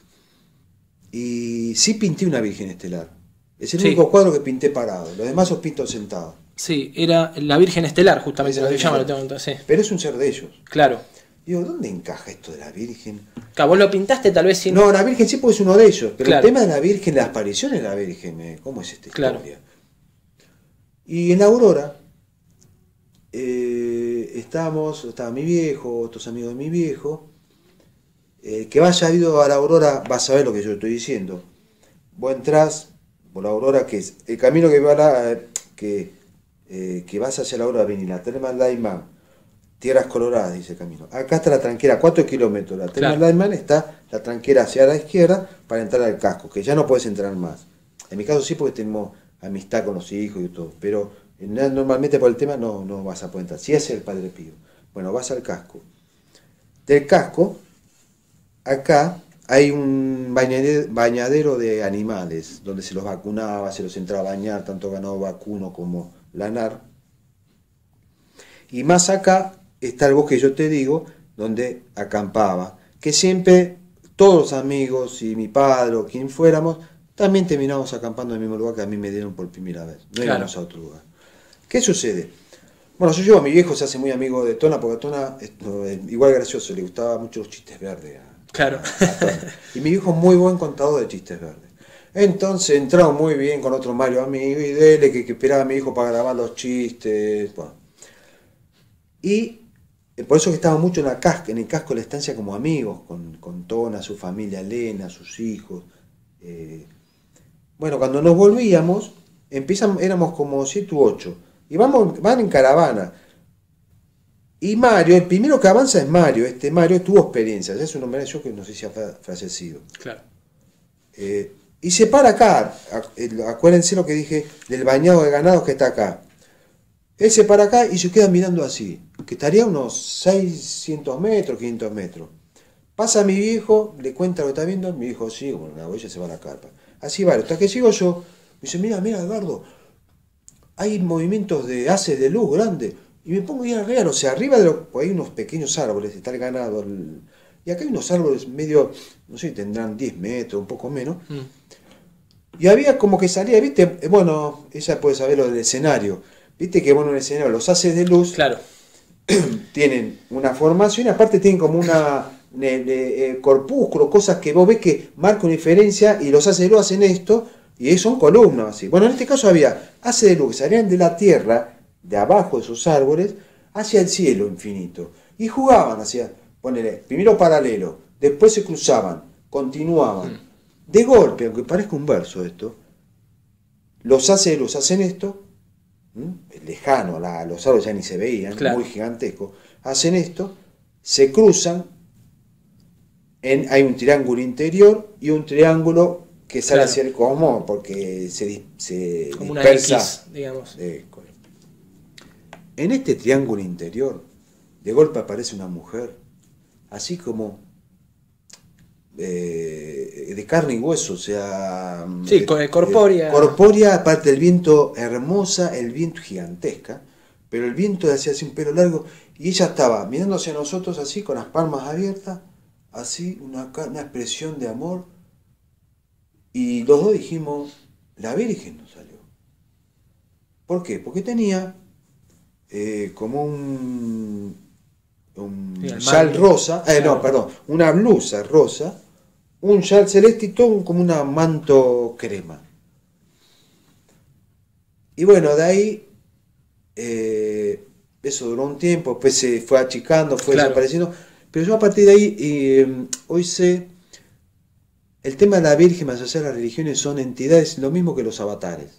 Y sí pinté una Virgen estelar. Es el Sí. único cuadro que pinté parado. Los demás los pinto sentados. Sí, era la Virgen Estelar, justamente, Es lo la que llama, lo Virgen. tengo entonces. Sí, Pero es un ser de ellos. claro. Digo, ¿dónde encaja esto de la Virgen? Claro, vos lo pintaste tal vez sin... No, la Virgen sí porque es uno de ellos, pero Claro. el tema de la Virgen, las apariciones de la Virgen, eh, ¿cómo es esta Claro. historia? Y en la Aurora, eh, estábamos, estaba mi viejo, otros amigos de mi viejo, eh, que vaya ido a la Aurora va a saber lo que yo estoy diciendo. Vos entrás por la Aurora, que es el camino que va a la, que, eh, que vas hacia la Aurora, viene la Terma Laimán, Tierras Coloradas, dice el camino. Acá está la tranquera, cuatro kilómetros. La Terma Claro. Laimán está la tranquera hacia la izquierda para entrar al casco, que ya no puedes entrar más. En mi caso sí, porque tenemos amistad con los hijos y todo, pero eh, normalmente por el tema no, no vas a poder entrar. Si es el Padre Pío. Bueno, vas al casco. Del casco, acá hay un bañadero, bañadero de animales, donde se los vacunaba, se los entraba a bañar, tanto ganado vacuno como lanar. Y más acá está el bosque que yo te digo, donde acampaba, que siempre todos los amigos y mi padre o quien fuéramos, también terminamos acampando en el mismo lugar que a mí me dieron por primera vez. No Claro. íbamos a otro lugar. ¿Qué sucede? Bueno, yo llevo a mi viejo, se hace muy amigo de Tona, porque a Tona, esto, eh, igual gracioso, le gustaban mucho los chistes verdes. A, Claro. a Tona. Y mi viejo es muy buen contador de chistes verdes. Entonces entramos muy bien con otro Mario amigo y dele que, que esperaba a mi hijo para grabar los chistes. Bueno. Y eh, por eso que estaba mucho en, la casca, en el casco de la estancia como amigos, con, con Tona, su familia, Elena, sus hijos. Eh, bueno, cuando nos volvíamos, empiezan, éramos como siete u ocho. Y vamos, van en caravana. Y Mario, el primero que avanza es Mario. Este Mario tuvo experiencia. Ya es un hombre yo que no sé si ha fallecido. Claro. Eh, y se para acá. Acuérdense lo que dije del bañado de ganados que está acá. Él se para acá y se queda mirando así. Que estaría unos seiscientos metros, quinientos metros. Pasa mi viejo, le cuenta lo que está viendo. Mi viejo, sí, bueno, la huella se va a la carpa. Así va. Hasta que llego yo, me dice, mira, mira, Eduardo. Hay movimientos de haces de luz grandes. Y me pongo bien arriba, o sea, arriba de los, hay unos pequeños árboles, está el ganado. El, y acá hay unos árboles medio, no sé, tendrán diez metros, un poco menos. Mm. Y había como que salía, viste, bueno, ella puede saber lo del escenario. Viste que bueno, el escenario, los haces de luz, Claro. tienen una formación y aparte tienen como una ne, ne, eh, corpúsculo, cosas que vos ves que marcan una diferencia y los haces de luz hacen esto. Y son columnas así. Bueno, en este caso había haces de luz que salían de la tierra, de abajo de esos árboles, hacia el cielo infinito. Y jugaban hacia, ponele, primero paralelo, después se cruzaban, continuaban. Mm. De golpe, aunque parezca un verso esto, los haces de luz hacen esto, ¿m? Lejano, la, los árboles ya ni se veían, Claro. muy gigantescos, hacen esto, se cruzan, en, hay un triángulo interior y un triángulo que sale Claro. hacia el cosmos porque se, dis- se Como una dispersa. X, digamos. Eh, co- en este triángulo interior, de golpe aparece una mujer, así como eh, de carne y hueso, o sea, Sí, eh, co- corpórea. eh, corpórea, aparte del viento hermosa, el viento gigantesca, pero el viento hacía así un pelo largo, y ella estaba mirando hacia nosotros así, con las palmas abiertas, así, una, ca- una expresión de amor, y los dos dijimos, la Virgen nos salió. ¿Por qué? Porque tenía eh, como un, un Sí, el chal manto. rosa, eh, Claro. no, perdón, una blusa rosa, un chal celeste y todo un- como un manto crema. Y bueno, de ahí, eh, eso duró un tiempo, después se fue achicando, fue Claro. desapareciendo, pero yo a partir de ahí, eh, hoy sé, el tema de la Virgen, más allá de las religiones, son entidades, lo mismo que los avatares.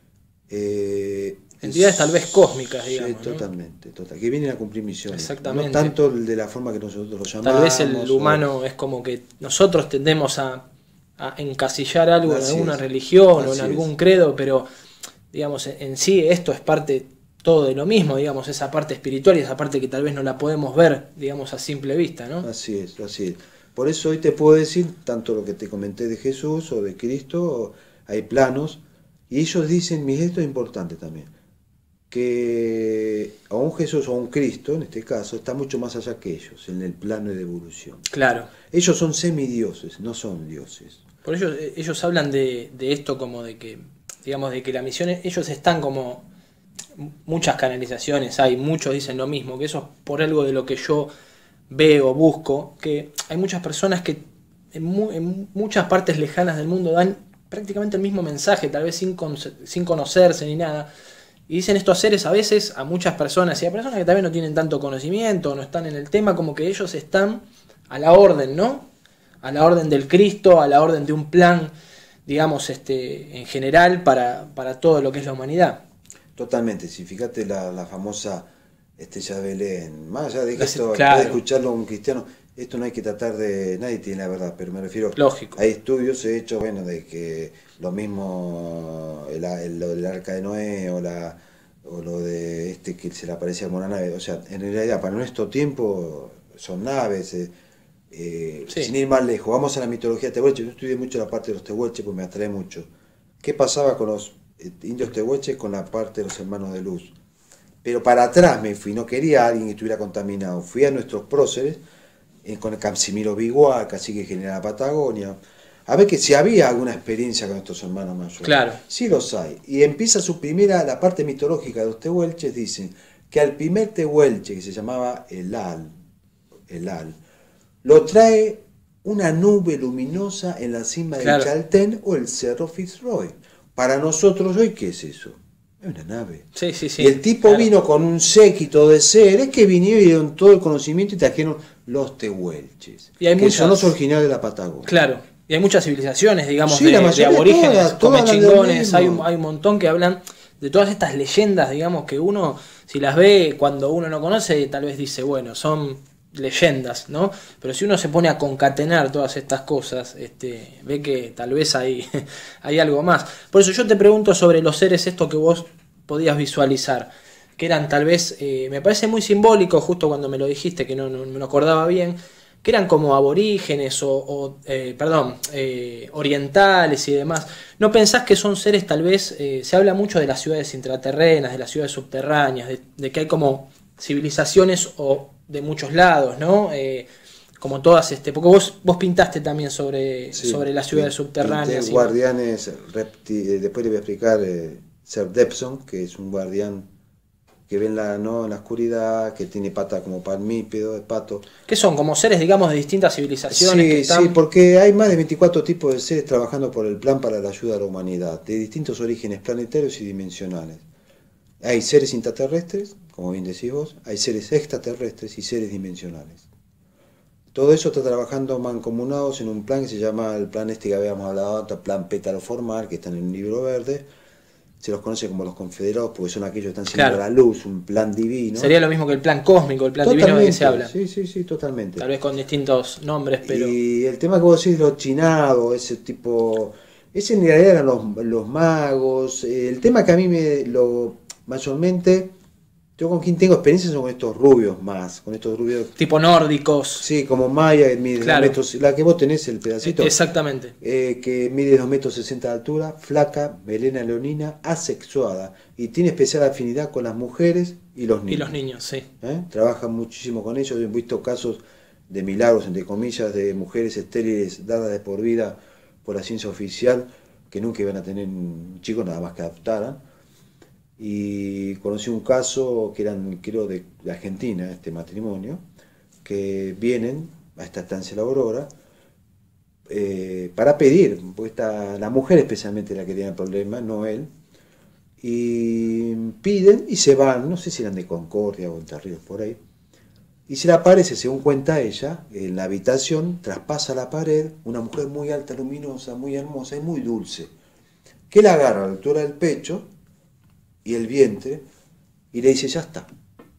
Eh, Entidades tal vez cósmicas, sí, digamos, ¿no? totalmente, total, que vienen a cumplir misiones. Exactamente. No tanto de la forma que nosotros lo llamamos. Tal vez el o- humano es como que nosotros tendemos a, a encasillar algo en Así alguna es. religión o en Así algún es. credo, pero digamos, en, en sí esto es parte todo de lo mismo, digamos, esa parte espiritual y esa parte que tal vez no la podemos ver, digamos, a simple vista, ¿no? Así es, así es. Por eso hoy te puedo decir tanto lo que te comenté de Jesús o de Cristo, hay planos, y ellos dicen, y esto es importante también, que a un Jesús o a un Cristo, en este caso, está mucho más allá que ellos, en el plano de evolución. Claro. Ellos son semidioses, no son dioses. Por ello eh, ellos hablan de, de esto como de que, digamos, de que la misión, ellos están como muchas canalizaciones, hay muchos dicen lo mismo, que eso es por algo de lo que yo veo, busco, que hay muchas personas que en, mu- en muchas partes lejanas del mundo dan prácticamente el mismo mensaje, tal vez sin, con- sin conocerse ni nada. Y dicen estos seres a veces a muchas personas y a personas que también no tienen tanto conocimiento, no están en el tema, como que ellos están a la orden, ¿no? A la orden del Cristo, a la orden de un plan, digamos, este, en general para, para todo lo que es la humanidad. Totalmente, si fíjate la, la famosa estrella de Belén, más allá de que Las- esto claro. puede escucharlo un cristiano, esto no hay que tratar de, nadie tiene la verdad, pero me refiero, Lógico. hay estudios hechos, bueno, de que lo mismo, el, el- lo del arca de Noé o, la, o lo de este que se le aparecía como una nave, o sea, en realidad para nuestro tiempo son naves, eh, eh, Sí. sin ir más lejos, vamos a la mitología tehuelche, yo estudié mucho la parte de los tehuelches porque me atrae mucho. ¿Qué pasaba con los eh, indios tehuelches con la parte de los hermanos de luz? Pero para atrás me fui, no quería a alguien que estuviera contaminado, fui a nuestros próceres, eh, con el Casimiro Biguá, cacique general de la Patagonia, a ver que si había alguna experiencia con estos hermanos mayores. Claro. Sí los hay. Y empieza su primera, la parte mitológica de los tehuelches, dicen que al primer tehuelche, que se llamaba Elal, Elal, lo trae una nube luminosa en la cima Claro. del Chaltén o el Cerro Fitzroy. Para nosotros hoy, ¿qué es eso? Es una nave. Sí, sí, sí. Y el tipo claro. vino con un séquito de seres que vinieron y dieron todo el conocimiento y trajeron los tehuelches, Y hay que muchas- son los originarios de la Patagonia. Claro. Y hay muchas civilizaciones, digamos, Sí, de, la de mayoría, aborígenes, todas, como todas hablan de lo chingones. mismo. Hay un, hay un montón que hablan de todas estas leyendas, digamos, que uno, si las ve cuando uno no conoce, tal vez dice, bueno, son leyendas, ¿no? Pero si uno se pone a concatenar todas estas cosas, este, ve que tal vez hay, hay algo más. Por eso yo te pregunto sobre los seres estos que vos podías visualizar, que eran tal vez, eh, me parece muy simbólico, justo cuando me lo dijiste, que no, no me lo acordaba bien, que eran como aborígenes o, o, eh, perdón, eh, orientales y demás. ¿No pensás que son seres tal vez, eh, se habla mucho de las ciudades intraterrenas, de las ciudades subterráneas, de, de que hay como civilizaciones o de muchos lados, ¿no? Eh, como todas, este, porque vos, vos pintaste también sobre, Sí, sobre las ciudades pin- subterráneas. pinté y- guardianes, repti- eh, después le voy a explicar eh, Ser Depson, que es un guardián que ve en la, ¿no? en la oscuridad, que tiene pata como palmípedo, de pato. que son como seres, digamos, de distintas civilizaciones que Sí, están... sí, porque hay más de veinticuatro tipos de seres trabajando por el plan para la ayuda a la humanidad, de distintos orígenes planetarios y dimensionales. Hay seres intraterrestres, como bien decís vos, hay seres extraterrestres y seres dimensionales. Todo eso está trabajando mancomunados en un plan que se llama el plan este que habíamos hablado, el plan pétalo formal, que está en el libro verde, se los conoce como los confederados porque son aquellos que están siguiendo Claro. la luz, un plan divino. Sería lo mismo que el plan cósmico, el plan divino del que se habla. Sí, sí, sí, totalmente. Tal vez con distintos nombres, pero... Y el tema que vos decís, los chinados, ese tipo, ese en realidad eran los, los magos. Eh, el tema que a mí me lo mayormente, yo con quien tengo experiencia son con estos rubios más, con estos rubios. Tipo nórdicos. Sí, como Maya, que mide Claro. dos metros, la que vos tenés, el pedacito. Exactamente. Eh, que mide dos metros sesenta de altura, flaca, melena leonina, asexuada y tiene especial afinidad con las mujeres y los niños. Y los niños, sí. ¿Eh? Trabajan muchísimo con ellos. He visto casos de milagros, entre comillas, de mujeres estériles dadas de por vida por la ciencia oficial que nunca iban a tener un chico nada más que adoptaran. Y conocí un caso que eran, creo, de, de Argentina, este matrimonio, que vienen a esta estancia La Aurora eh, para pedir, porque esta, la mujer especialmente la que tiene el problema, no él, y piden y se van, no sé si eran de Concordia o Entre Ríos por ahí, y se le aparece, según cuenta ella, en la habitación, traspasa la pared, una mujer muy alta, luminosa, muy hermosa y muy dulce, que la agarra a la altura del pecho y el vientre y le dice, ya está.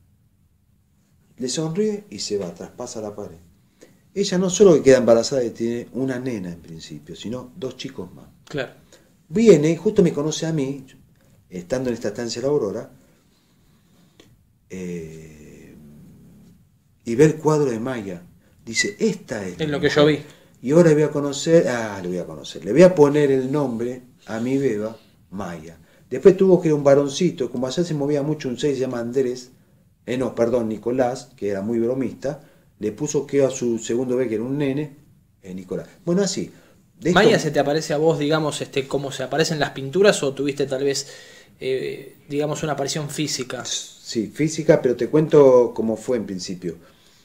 Le sonríe y se va, traspasa la pared. Ella no solo que queda embarazada y tiene una nena en principio, sino dos chicos más. Claro. Viene, justo me conoce a mí, estando en esta estancia La Aurora, eh, y ve el cuadro de Maya. Dice, esta es. Es lo que yo vi. Y ahora voy a conocer, ah, le voy a conocer, le voy a poner el nombre a mi beba, Maya. Después tuvo que ir un varoncito, como allá se movía mucho un seis, se llama Andrés, eh, no, perdón, Nicolás, que era muy bromista, le puso que a su segundo bebé, que era un nene, eh, Nicolás. Bueno, así. De esto- ¿Maya se te aparece a vos, digamos, este, como se aparecen las pinturas o tuviste tal vez, eh, digamos, una aparición física? Sí, física, pero te cuento cómo fue en principio.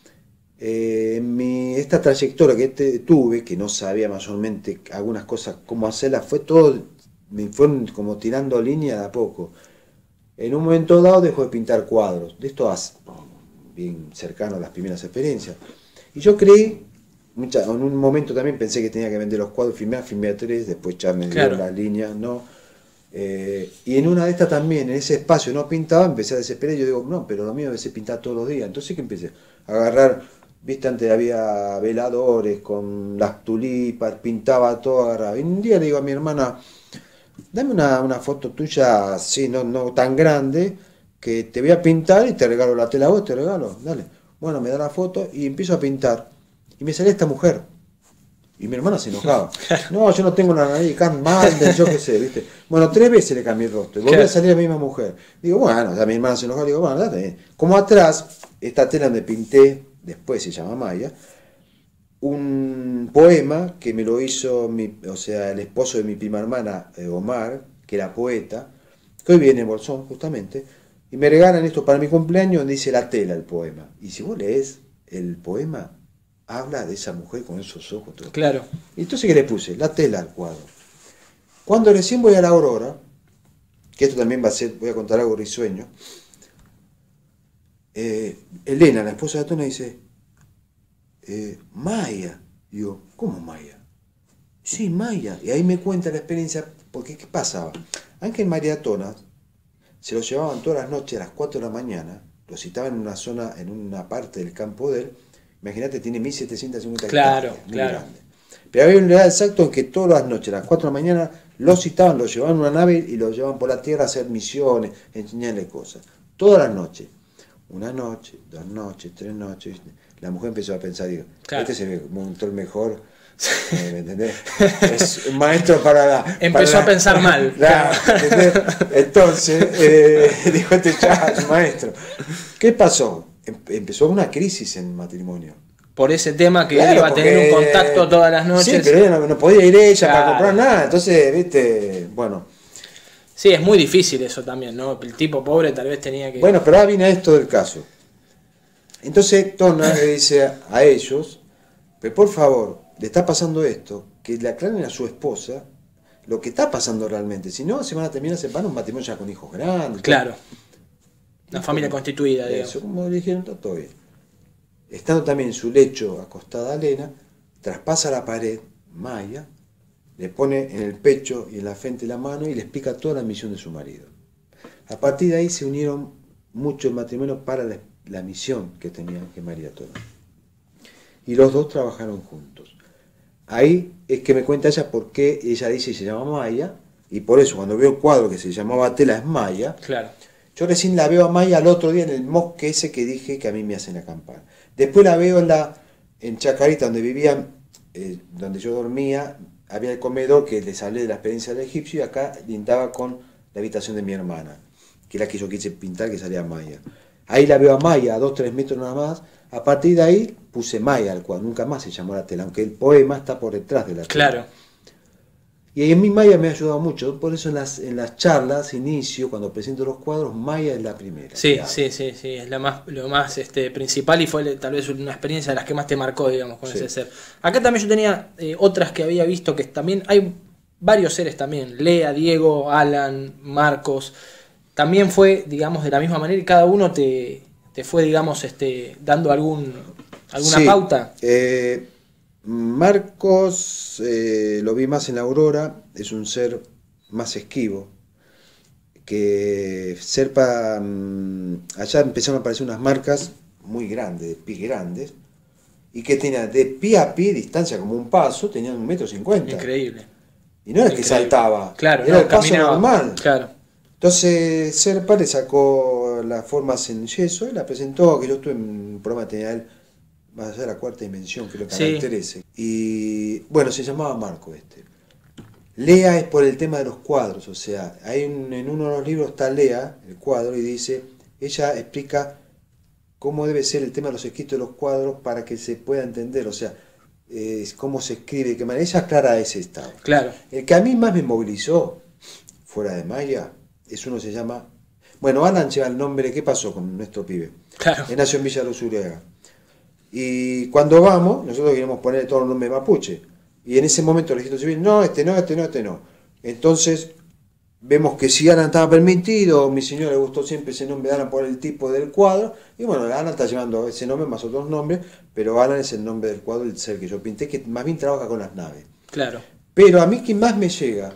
Eh, en mi, esta trayectoria que te- tuve, que no sabía mayormente algunas cosas, cómo hacerlas, fue todo, me fueron como tirando línea de a poco. En un momento dado dejó de pintar cuadros, de esto hace, bien cercano a las primeras experiencias. Y yo creí, mucha, en un momento también pensé que tenía que vender los cuadros, filmé, filmé a tres, después ya me Claro. dio las líneas, no. Eh, y en una de estas también, en ese espacio no pintaba, empecé a desesperar y yo digo, no, pero lo mío debe ser pintar todos los días. Entonces que empecé a agarrar, viste, antes había veladores con las tulipas, pintaba todo, agarraba. Y un día le digo a mi hermana, dame una, una foto tuya así, no, no tan grande, que te voy a pintar y te regalo la tela a vos, te regalo, dale. Bueno, me da la foto y empiezo a pintar. Y me sale esta mujer. Y mi hermana se enojaba. No, yo no tengo una nariz, Can Malden, yo qué sé, ¿viste? Bueno, tres veces le cambié el rostro. Y volvió a Claro. salir la misma mujer. Digo, bueno, ya mi hermana se enojaba. Digo, bueno, date. Como atrás, esta tela donde pinté, después se llama Maya, un poema que me lo hizo, mi, o sea, el esposo de mi prima hermana, eh, Omar, que era poeta, que hoy viene en Bolsón, justamente, y me regalan esto para mi cumpleaños, donde dice la tela el poema. Y si vos lees el poema, habla de esa mujer con esos ojos. Todo. Claro. Y entonces, ¿qué le puse? La tela al cuadro. Cuando recién voy a la Aurora, que esto también va a ser, voy a contar algo risueño, eh, Elena, la esposa de Tona, dice, eh, Maya. Digo, ¿cómo Maya? Sí, Maya. Y ahí me cuenta la experiencia, porque ¿qué pasaba? Ángel María Tona se lo llevaban todas las noches a las cuatro de la mañana, lo citaban en una zona, en una parte del campo de él. Imagínate, tiene mil setecientos cincuenta Claro, hectáreas, muy claro. grande. Pero había un lugar exacto en que todas las noches, a las cuatro de la mañana, lo citaban, lo llevaban en una nave y lo llevaban por la tierra a hacer misiones, enseñarle cosas. Todas las noches. Una noche, dos noches, tres noches. La mujer empezó a pensar, digo, Claro. este se me montó el mejor, eh, ¿me entendés? Es un maestro para la... Empezó para la- a pensar mal. Claro, ¿entendés? Entonces, eh, dijo este chaval, maestro. ¿Qué pasó? Em- Empezó una crisis en el matrimonio. Por ese tema que Claro, él iba a tener porque- un contacto todas las noches. Sí, pero ella no, no podía ir ella Claro. para comprar nada. Entonces, viste, bueno. Sí, es muy difícil eso también, ¿no? El tipo pobre tal vez tenía que... Bueno, pero ahora viene esto del caso. Entonces, Tona le dice a ellos, pero por favor, le está pasando esto, que le aclaren a su esposa lo que está pasando realmente. Si no, se van a terminar separando un matrimonio ya con hijos grandes. Claro. Una familia constituida, digamos. Eso, como le dijeron, está todo bien. Estando también en su lecho acostada Elena, traspasa la pared, Maya, le pone en el pecho y en la frente la mano y le explica toda la misión de su marido. A partir de ahí se unieron muchos matrimonios para la, la misión que tenían que María tomar. Y los dos trabajaron juntos. Ahí es que me cuenta ella por qué ella dice que se llama Maya, y por eso cuando veo el cuadro que se llamaba Tela es Maya, claro. Yo recién la veo a Maya al otro día en el mosque ese que dije que a mí me hacen acampar. Después la veo en, la, en Chacarita, donde vivía, eh, donde yo dormía, había el comedor que les hablé de la experiencia del egipcio y acá lindaba con la habitación de mi hermana, que era la que yo quise pintar, que salía Maya. Ahí la veo a Maya, a dos, tres metros nada más. A partir de ahí puse Maya al cuadro, nunca más se llamó la tela, aunque el poema está por detrás de la tela. Claro. Y a mí Maya me ha ayudado mucho, por eso en las, en las charlas, inicio, cuando presento los cuadros, Maya es la primera. Sí, sí, sí, sí, es la más, lo más este, principal y fue tal vez una experiencia de las que más te marcó, digamos, con sí. ese ser. Acá también yo tenía eh, otras que había visto que también hay varios seres también, Lea, Diego, Alan, Marcos, también fue, digamos, de la misma manera y cada uno te, te fue, digamos, este, dando algún, alguna sí, pauta. Eh... Marcos eh, lo vi más en la Aurora, es un ser más esquivo, que Serpa, mmm, allá empezaron a aparecer unas marcas muy grandes, de pies grandes, y que tenía de pie a pie, distancia como un paso, tenían un metro cincuenta. Increíble. Y no era Increíble. que saltaba, claro, era no, el paso caminaba. normal. Claro. Entonces Serpa le sacó las formas en yeso y la presentó, que yo estuve en un programa que tenía él, más allá de la cuarta dimensión, que lo caracterice. Sí. Y bueno, se llamaba Marco este. Lea es por el tema de los cuadros, o sea, hay un, en uno de los libros está Lea, el cuadro, y dice, ella explica cómo debe ser el tema de los escritos de los cuadros para que se pueda entender, o sea, eh, cómo se escribe, qué manera, ella aclara ese estado. Claro. El que a mí más me movilizó, fuera de Maya, es uno que se llama, bueno, Alan lleva el nombre, ¿qué pasó con nuestro pibe? Claro. Él nació en Villa Luz Uriaga. Y cuando vamos, nosotros queríamos poner todos los nombres mapuche. Y en ese momento el registro civil, no, este no, este no, este no. Entonces, vemos que si Alan estaba permitido, a mi señor le gustó siempre ese nombre de Alan por el tipo del cuadro. Y bueno, Alan está llevando ese nombre más otros nombres, pero Alan es el nombre del cuadro, el ser que yo pinté, que más bien trabaja con las naves. Claro. Pero a mí quien más me llega,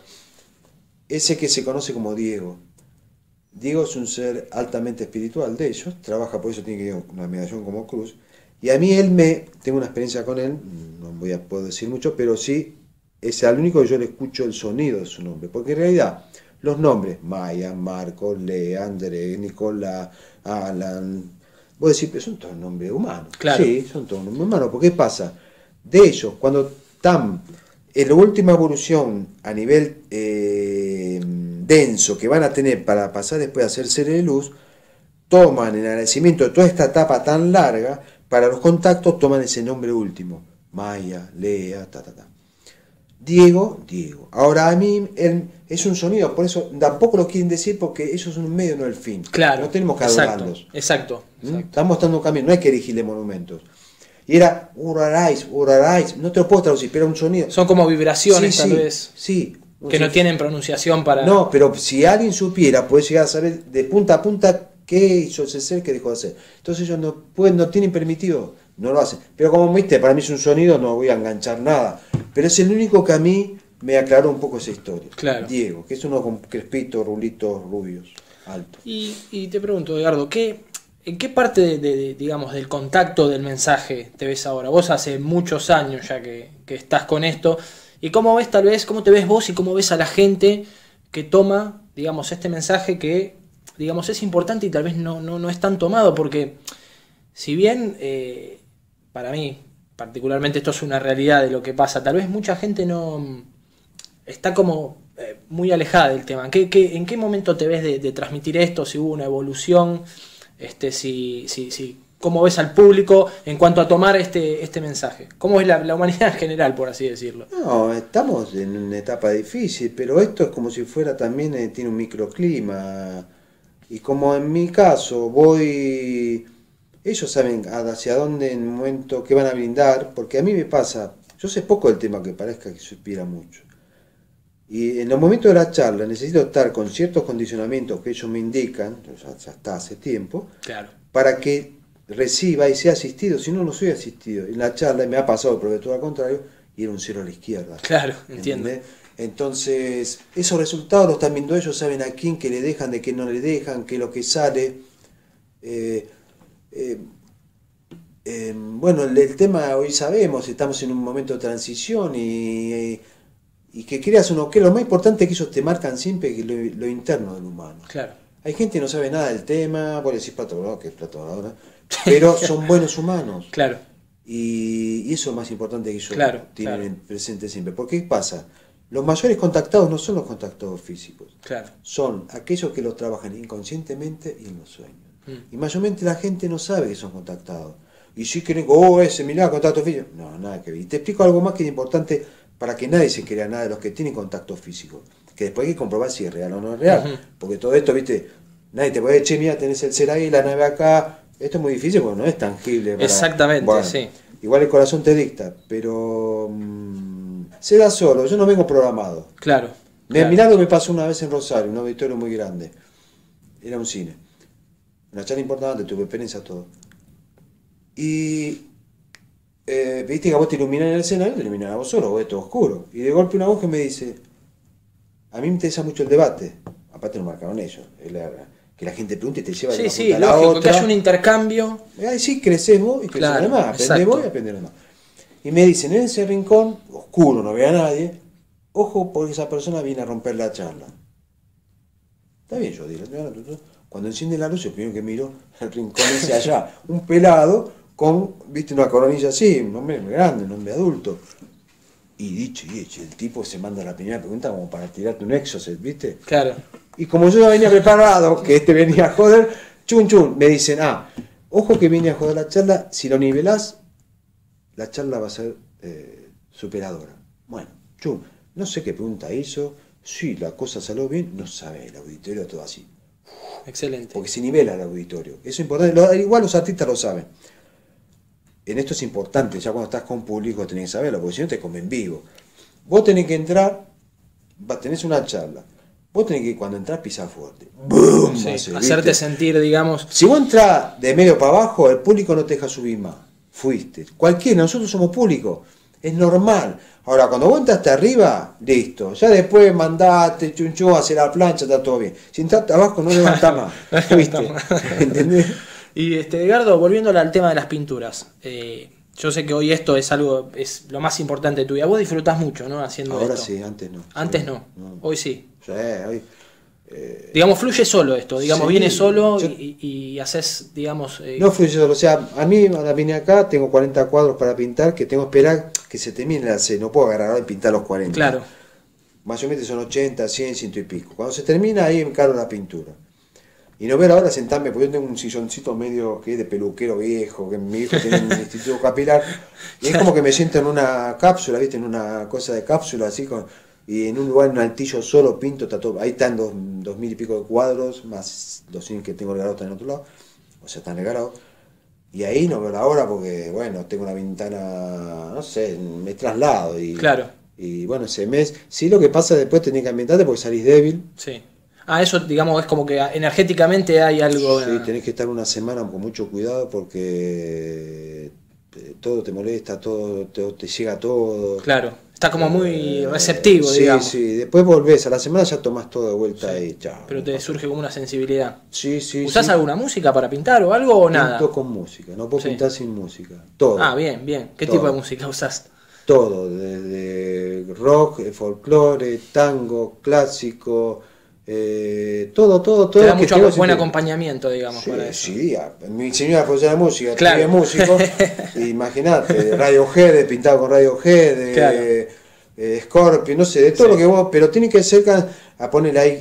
ese que se conoce como Diego. Diego es un ser altamente espiritual de ellos, trabaja, por eso tiene que ir una medallón como cruz. Y a mí él me, tengo una experiencia con él, no voy a poder decir mucho, pero sí es al único que yo le escucho el sonido de su nombre, porque en realidad los nombres, Maya, Marcos, Lea, André, Nicolás, Alan, vos decís, pero son todos nombres humanos. Claro. Sí, son todos nombres humanos, porque ¿qué pasa? De ellos, cuando están en la última evolución a nivel eh, denso que van a tener para pasar después a ser seres de luz, toman en agradecimiento de toda esta etapa tan larga. Para los contactos toman ese nombre último. Maya, Lea, ta, ta, ta. Diego, Diego. Ahora a mí él, es un sonido, por eso tampoco lo quieren decir porque ellos son un medio, no el fin. Claro. No tenemos que exacto, adorarlos. Exacto. ¿Mm? exacto. Están mostrando un camino, no hay que erigirle monumentos. Y era Urarais, Urarais, no te lo puedo traducir, pero era un sonido. Son como vibraciones sí, tal sí, vez. Sí. Que no tienen pronunciación para... No, pero si alguien supiera, puede llegar a saber de punta a punta qué hizo ese ser que dejó de hacer. Entonces ellos no pueden, no tienen permitido, no lo hacen. Pero como viste, para mí es un sonido, no voy a enganchar nada. Pero es el único que a mí me aclaró un poco esa historia. Claro. Diego, que es uno con crespitos, rulitos, rubios, altos. Y, y te pregunto, Edgardo, ¿qué, ¿en qué parte de, de, digamos, del contacto del mensaje te ves ahora? Vos hace muchos años ya que, que estás con esto. ¿Y cómo ves tal vez, cómo te ves vos y cómo ves a la gente que toma, digamos, este mensaje que, digamos, es importante y tal vez no, no, no es tan tomado? Porque si bien, eh, para mí, particularmente esto es una realidad de lo que pasa, tal vez mucha gente no está como eh, muy alejada del tema. ¿Qué, qué, ¿En qué momento te ves de, de transmitir esto? Si hubo una evolución, este, si, si, si, ¿cómo ves al público en cuanto a tomar este, este mensaje? ¿Cómo es la, la humanidad en general, por así decirlo? No, estamos en una etapa difícil, pero esto es como si fuera también, eh, tiene un microclima. Y como en mi caso, voy... Ellos saben hacia dónde en el momento que van a brindar, porque a mí me pasa, yo sé poco del tema que parezca que supiera mucho. Y en los momentos de la charla necesito estar con ciertos condicionamientos que ellos me indican, ya, ya está hace tiempo, claro, para que reciba y sea asistido, si no, no soy asistido. En la charla me ha pasado, pero todo al contrario, y era un cero a la izquierda. Claro, entiendo. ¿Entendés? Entonces, esos resultados los están viendo ellos, saben a quién que le dejan, de qué no le dejan, qué es lo que sale. Eh, eh, eh, bueno, el, el tema hoy sabemos, estamos en un momento de transición y, y, y que creas uno, que lo más importante es que ellos te marcan siempre lo, lo interno del humano. Claro. Hay gente que no sabe nada del tema, vos decís Plato Bro, que es Plato Bro, pero son buenos humanos. Claro. Y, y eso es lo más importante que ellos claro, tienen claro. presente siempre. ¿Por qué pasa? Los mayores contactados no son los contactados físicos, claro. son aquellos que los trabajan inconscientemente y en los sueños. Mm. Y mayormente la gente no sabe que son contactados. Y si creen, oh, ese, mirá, contacto físico. No, nada que ver. Y te explico algo más que es importante para que nadie se crea nada de los que tienen contacto físico. Que después hay que comprobar si es real o no es real. Uh-huh. Porque todo esto, viste, nadie te puede decir, mira, tenés el ser ahí, la nave acá. Esto es muy difícil porque no es tangible. Para... Exactamente, bueno, sí. Igual el corazón te dicta, pero mmm, se da solo, yo no vengo programado. Claro. Me, claro. Mirá lo que me pasó una vez en Rosario, un auditorio muy grande. Era un cine. Una charla importante, tuve experiencia, todo. Y eh, viste que a vos te iluminan en el escenario, te iluminan a vos solo, vos es todo oscuro. Y de golpe una voz que me dice, a mí me interesa mucho el debate. Aparte lo marcaron ellos. La, que la gente pregunte y te lleva sí, de una sí, punta a la lógico, otra. Que haya un intercambio. Ahí sí, creces vos y creces claro, más. Aprendés vos y aprendés más. Y me dicen, en ese rincón, oscuro, no ve a nadie, ojo porque esa persona viene a romper la charla. Está bien, yo digo, cuando enciende la luz, el primero que miro, el rincón ese allá, un pelado con, viste, una coronilla así, un hombre grande, un hombre adulto. Y dicho y hecho, el tipo se manda la primera pregunta como para tirarte un exocet, ¿viste? Claro. Y como yo ya venía preparado, que este venía a joder, chun chun, me dicen, ah, ojo que viene a joder la charla, si lo nivelás, la charla va a ser eh, superadora. Bueno, chun, no sé qué pregunta hizo, sí, la cosa salió bien, no sabe el auditorio, todo así. Excelente. Porque se nivela el auditorio, eso es importante, lo, igual los artistas lo saben. En esto es importante, ya cuando estás con público tenés que saberlo, porque si no te comen vivo. Vos tenés que entrar, tenés una charla, vos tenés que cuando entras pisar fuerte. ¡Bum! Sí, Hacer, hacerte ¿viste? sentir, digamos. Si vos entras de medio para abajo, el público no te deja subir más. Fuiste. Cualquiera, nosotros somos público. Es normal. Ahora, cuando vos entraste arriba, listo. Ya después mandate, chunchó, hacer la plancha, está todo bien. Si entraste abajo, no levantás más. ¿Viste? ¿Entendés? Y este, Edgardo, volviendo al tema de las pinturas, eh, yo sé que hoy esto es algo, es lo más importante de tu vida. Vos disfrutás mucho, ¿no? Haciendo Ahora esto. sí, antes no. Antes sí, no. no, hoy sí. Sí, hoy. Eh, digamos, fluye solo esto, digamos, sí, viene solo yo, y, y haces, digamos... Eh, no fluye solo, o sea, a mí ahora vine acá, tengo cuarenta cuadros para pintar, que tengo que esperar que se termine la serie, no puedo agarrar ahora y pintar los cuarenta. Claro. Mayormente son ochenta, cien, ciento y pico. Cuando se termina ahí encaro la pintura. Y no ver ahora sentarme, porque yo tengo un silloncito medio que es de peluquero viejo, que mi hijo tiene un instituto capilar, y es como que me siento en una cápsula, ¿viste? En una cosa de cápsula, así, con, y en un lugar, en un altillo solo, pinto, está todo, ahí están dos, dos mil y pico de cuadros, más los cien que tengo regalados están en otro lado, o sea, están regalados, y ahí no veo la hora porque, bueno, tengo una ventana, no sé, me traslado, y, claro. y bueno, ese mes, sí, lo que pasa después tenés que ambientarte porque salís débil. Sí. Ah, eso, digamos, es como que energéticamente hay algo... Sí, una... tenés que estar una semana con mucho cuidado porque todo te molesta, todo te, te llega todo. Claro, está como muy receptivo, sí, digamos. Sí, sí, después volvés, a la semana ya tomás todo de vuelta sí, y chao. Pero te surge como una sensibilidad. Sí, sí, ¿Usás sí. alguna música para pintar o algo o nada? Pinto con música, no puedo sí. pintar sin música, todo. Ah, bien, bien. ¿Qué todo. tipo de música usás? Todo, desde rock, folclore, tango, clásico... Eh, todo, todo, todo. Te da mucho buen siempre... acompañamiento, digamos, sí, para eso. Sí, mi señora profesora de música, claro. es músico, imagínate, Radiohead, pintado con Radiohead, claro. eh, eh, Scorpio, no sé, de todo sí. Lo que vos, pero tiene que ser a poner, hay,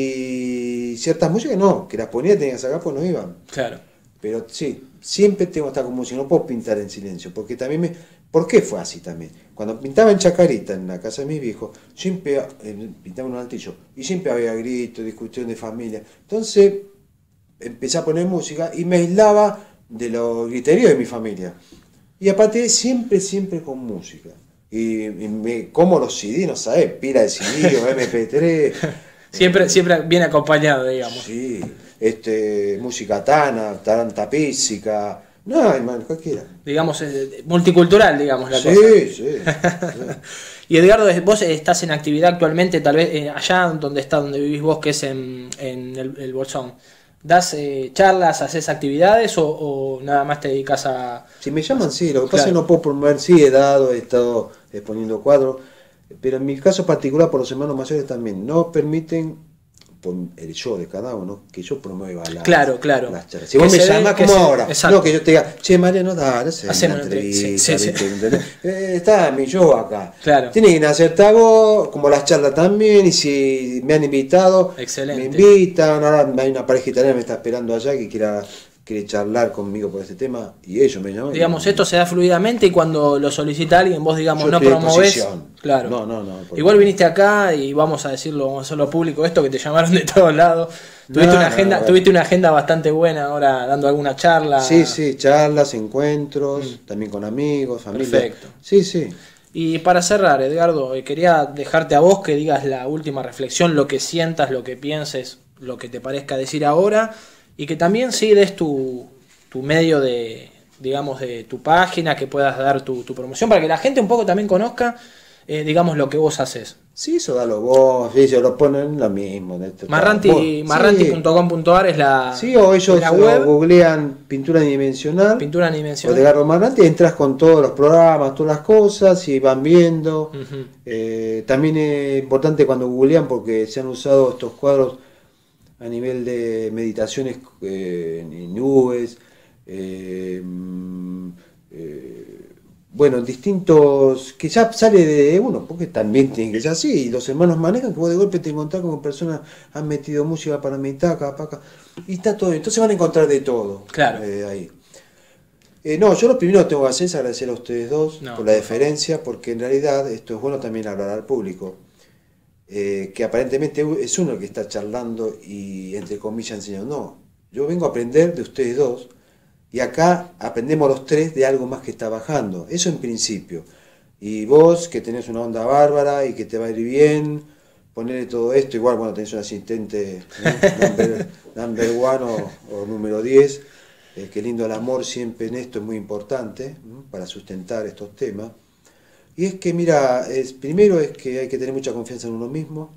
hay ciertas músicas, no, que las ponía, tenía que sacar, pues no iban. Claro. Pero sí, siempre tengo que estar con música, no puedo pintar en silencio, porque también me... ¿Por qué fue así también? Cuando pintaba en Chacarita, en la casa de mis viejos, siempre eh, pintaba en un altillo, y siempre había gritos, discusión de familia. Entonces empecé a poner música y me aislaba de los griteríos de mi familia. Y aparte siempre, siempre con música. Y, y me como los C D, no sabes, pila de C D o eme pe tres. siempre, eh, siempre bien acompañado, digamos. Sí, este, música tana, taranta písica. No, hermano, cualquiera. Digamos, eh, multicultural, digamos, la Sí, cosa. sí, sí. Y Edgardo, vos estás en actividad actualmente, tal vez eh, allá donde está, donde vivís vos, que es en, en el, el Bolsón. ¿Das eh, charlas, haces actividades o, o nada más te dedicas a...? Si me llaman, sí, lo que pasa Claro. es que no puedo promover, sí he dado, he estado exponiendo cuadros, pero en mi caso particular, por los hermanos mayores también, no permiten, por el yo de cada uno, que yo promueva las, Claro, claro. las charlas. Si Que vos me se dé- llamás que como se- ahora, exacto. no que yo te diga, che Mariano, dale, haceme Haceme una una entrevista, entrevista, sí, sí, ¿viste? sí. ¿Entendés? Eh, está mi yo acá. Claro. Tienen que acertar vos, como las charlas también, y si me han invitado, Excelente. me invitan, ahora hay una pareja italiana que me está esperando allá que quiera, quiere charlar conmigo por este tema, y ellos me llaman. Digamos, y- esto se da fluidamente y cuando lo solicita alguien, vos, digamos, Yo no estoy a promovés. disposición. Claro. No, no, no. por- Igual viniste acá y vamos a decirlo, vamos a hacerlo público esto, que te llamaron de todos lados. Tuviste, No, una, no, agenda, bueno. tuviste una agenda bastante buena ahora dando alguna charla. Sí, sí, charlas, encuentros, también con amigos, familia. Perfecto. Sí, sí. Y para cerrar, Edgardo, eh, quería dejarte a vos que digas la última reflexión, lo que sientas, lo que pienses, lo que te parezca decir ahora, y que también sí des tu, tu medio de, digamos, de tu página, que puedas dar tu, tu promoción, para que la gente un poco también conozca, eh, digamos, lo que vos haces. Sí, eso dalo vos, ellos lo ponen lo mismo. de esto, Marranti, vos. marranti punto com punto ar es la, Sí, o ellos la lo web, googlean pintura dimensional. pintura O de dimensional. Garro Marranti, entras con todos los programas, todas las cosas y van viendo. Ujú. Eh, también es importante cuando googlean porque se han usado estos cuadros a nivel de meditaciones eh, en nubes, eh, mm, eh, bueno, distintos, que ya sale de uno, porque también tiene que ser así, y los hermanos manejan que vos de golpe te encontrás con personas han metido música para mitad, acá, para acá, y está todo, entonces van a encontrar de todo Claro. eh, ahí. Eh, no, yo lo primero que tengo que hacer es agradecer a ustedes dos No, por la por deferencia, porque en realidad esto es bueno también hablar al público, eh, que aparentemente es uno el que está charlando y entre comillas enseñando. No, yo vengo a aprender de ustedes dos y acá aprendemos los tres de algo más que está bajando, eso en principio. Y vos que tenés una onda bárbara y que te va a ir bien, ponerle todo esto, igual bueno tenés un asistente ¿eh? number, number one o, o número diez. Eh, qué lindo el amor siempre en esto es muy importante ¿no? Para sustentar estos temas. Y es que, mira, es, primero es que hay que tener mucha confianza en uno mismo,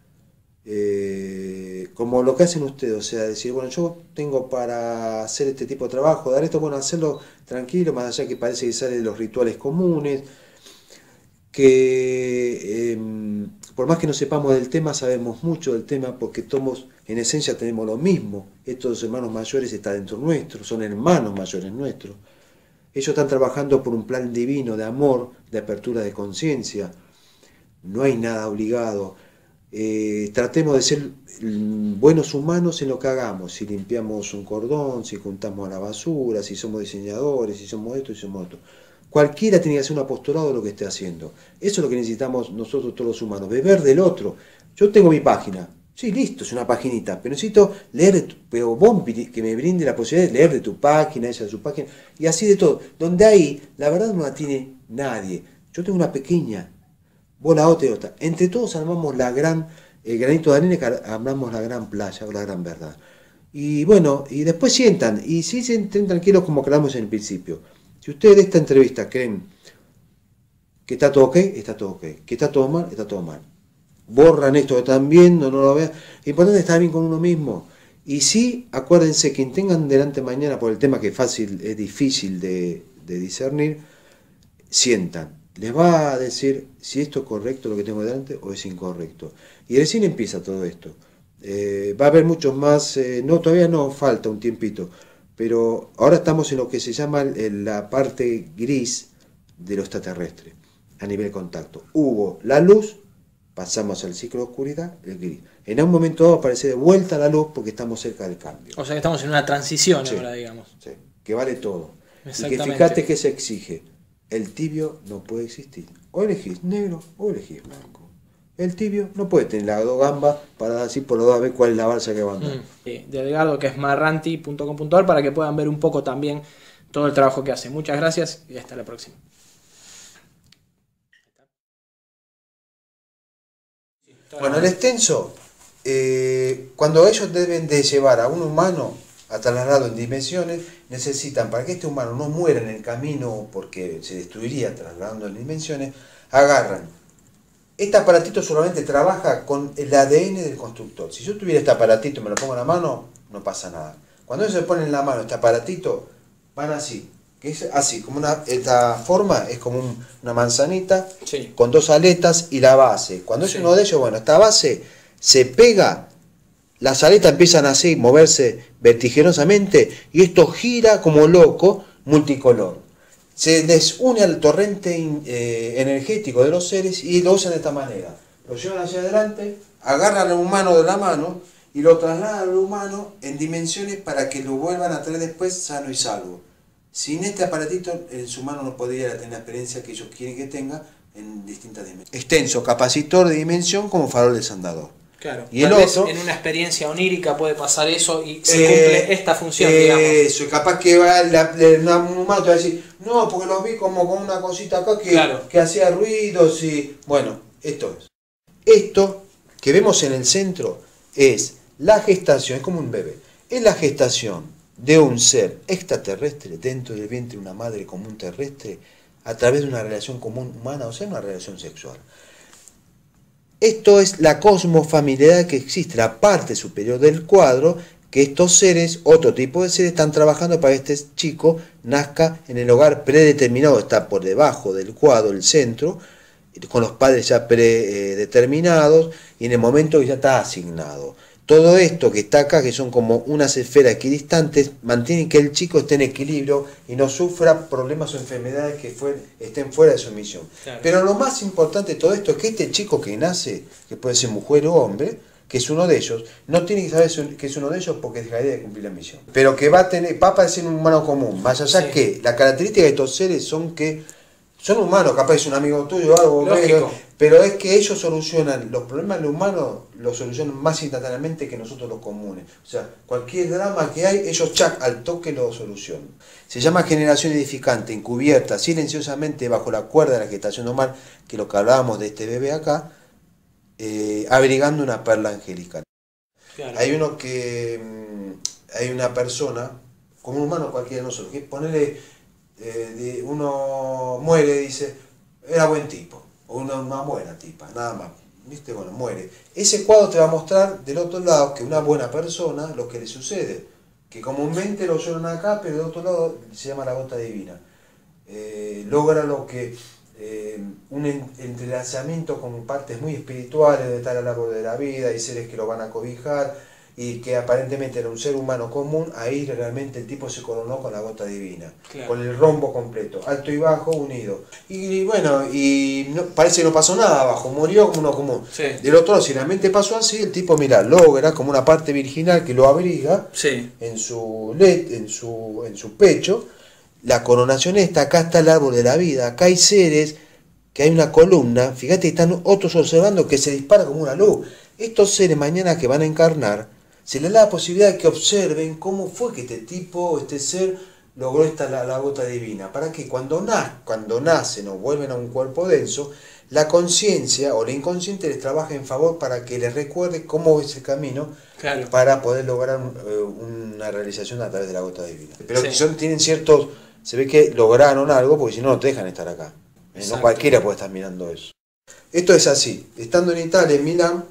eh, como lo que hacen ustedes, o sea, decir, bueno, yo tengo para hacer este tipo de trabajo, dar esto, bueno, hacerlo tranquilo, más allá que parece que sale de los rituales comunes, que eh, por más que no sepamos del tema, sabemos mucho del tema porque todos, en esencia tenemos lo mismo. Estos hermanos mayores están dentro nuestro, son hermanos mayores nuestros. Ellos están trabajando por un plan divino de amor, de apertura de conciencia. No hay nada obligado. Eh, tratemos de ser buenos humanos en lo que hagamos. Si limpiamos un cordón, si juntamos la basura, si somos diseñadores, si somos esto y somos otro. Cualquiera tiene que hacer un apostolado de lo que esté haciendo. Eso es lo que necesitamos nosotros todos los humanos, beber del otro. Yo tengo mi página. Sí, listo, es una paginita, pero necesito leer, de tu, pero vos que me brinde la posibilidad de leer de tu página, ella de su página, y así de todo. Donde ahí, la verdad no la tiene nadie. Yo tengo una pequeña, vos la otra y otra. Entre todos armamos la gran, el granito de arena, que armamos la gran playa o la gran verdad. Y bueno, y después sientan, y sí se estén tranquilos como quedamos en el principio. Si ustedes de esta entrevista creen que está todo ok, está todo ok. Que está todo mal, está todo mal. Borran esto que están viendo, no lo vean. Lo importante es estar bien con uno mismo. Y sí, acuérdense, quien tengan delante mañana, por el tema que es fácil, es difícil de, de discernir, sientan. Les va a decir si esto es correcto lo que tengo delante o es incorrecto. Y recién empieza todo esto. Eh, va a haber muchos más, eh, no, todavía no, falta un tiempito. Pero ahora estamos en lo que se llama en la parte gris de lo extraterrestre, a nivel de contacto. Hubo la luz, pasamos al ciclo de oscuridad, el gris. En un momento dado aparece de vuelta la luz porque estamos cerca del cambio. O sea que estamos en una transición Sí, ahora, digamos. sí, que vale todo. Y que Exactamente. fíjate que se exige. El tibio no puede existir. O elegís negro o elegís blanco. El tibio no puede tener las dos gambas para así por los dos a ver cuál es la balsa que va a andar. Mm. Sí, de Edgardo, que es marranti punto com punto ar, para que puedan ver un poco también todo el trabajo que hace. Muchas gracias y hasta la próxima. Bueno, el extenso, eh, cuando ellos deben de llevar a un humano a trasladarlo en dimensiones, necesitan, para que este humano no muera en el camino, porque se destruiría trasladando en dimensiones, agarran. Este aparatito solamente trabaja con el A D N del constructor. Si yo tuviera este aparatito y me lo pongo en la mano, no pasa nada. Cuando ellos se ponen en la mano este aparatito, van así. Que es así, como una, esta forma es como un, una manzanita, sí, con dos aletas y la base. Cuando es sí. uno de ellos, bueno, esta base se pega, las aletas empiezan así, moverse vertiginosamente y esto gira como loco, multicolor. Se les une al torrente eh, energético de los seres y lo usan de esta manera. Lo llevan hacia adelante, agarran al humano de la mano y lo trasladan al humano en dimensiones para que lo vuelvan a traer después sano y salvo. Sin este aparatito, el humano no podría tener la experiencia que ellos quieren que tenga en distintas dimensiones. Extenso, capacitor de dimensión como farol desandador. Claro, y el otro, en una experiencia onírica puede pasar eso y se eh, cumple esta función, eh, digamos. Eso, capaz que va la, la, un humano te va a decir, no, porque los vi como con una cosita acá que, claro, que hacía ruidos y... Bueno, esto es. Esto que vemos en el centro es la gestación, es como un bebé, es la gestación de un ser extraterrestre dentro del vientre de una madre común terrestre a través de una relación común humana, o sea, una relación sexual. Esto es la cosmofamiliaridad que existe, la parte superior del cuadro, que estos seres, otro tipo de seres, están trabajando para que este chico nazca en el hogar predeterminado, está por debajo del cuadro, el centro, con los padres ya predeterminados y en el momento que ya está asignado. Todo esto que está acá, que son como unas esferas equidistantes, mantienen que el chico esté en equilibrio y no sufra problemas o enfermedades que fue, estén fuera de su misión. Claro. Pero lo más importante de todo esto es que este chico que nace, que puede ser mujer o hombre, que es uno de ellos, no tiene que saber que es uno de ellos porque dejaría de cumplir la misión. Pero que va a tener, va a parecer un humano común, más allá sí. que la característica de estos seres son que son humanos, capaz es un amigo tuyo o algo, pero, pero es que ellos solucionan los problemas de humanos, los solucionan más instantáneamente que nosotros los comunes. O sea, cualquier drama que hay, ellos chac, al toque lo solucionan. Se llama generación edificante, encubierta, silenciosamente bajo la cuerda de la gestación normal, que es lo que hablábamos de este bebé acá, eh, abrigando una perla angelical. Claro. Hay uno que, hay una persona, como un humano cualquiera de nosotros, que ponerle... Eh, de, uno muere y dice, era buen tipo, o una, una buena tipa, nada más, ¿viste? Bueno, muere. Ese cuadro te va a mostrar del otro lado que una buena persona, lo que le sucede, que comúnmente lo lloran acá, pero del otro lado se llama la gota divina. Eh, logra lo que, eh, un entrelazamiento con partes muy espirituales de tal árbol de la vida, y seres que lo van a cobijar, y que aparentemente era un ser humano común, ahí realmente el tipo se coronó con la gota divina, claro, con el rombo completo, alto y bajo unido. Y, y bueno, y no, parece que no pasó nada abajo, murió como uno común. Sí. Del otro lado, si realmente pasó así, el tipo, mira, logra como una parte virginal que lo abriga, sí, en su let, en su, en su pecho, la coronación esta, acá está el árbol de la vida, acá hay seres, que hay una columna, fíjate, están otros observando que se dispara como una luz. Estos seres mañana que van a encarnar, se les da la posibilidad de que observen cómo fue que este tipo, este ser, logró esta, la, la gota divina. Para que cuando, na, cuando nacen o vuelven a un cuerpo denso, la conciencia o la inconsciente les trabaja en favor para que les recuerde cómo es el camino, claro, para poder lograr un, una realización a través de la gota divina. Pero sí, son, tienen ciertos, se ve que lograron algo, porque si no, no te dejan estar acá. Eh, no cualquiera puede estar mirando eso. Esto es así. Estando en Italia, en Milán,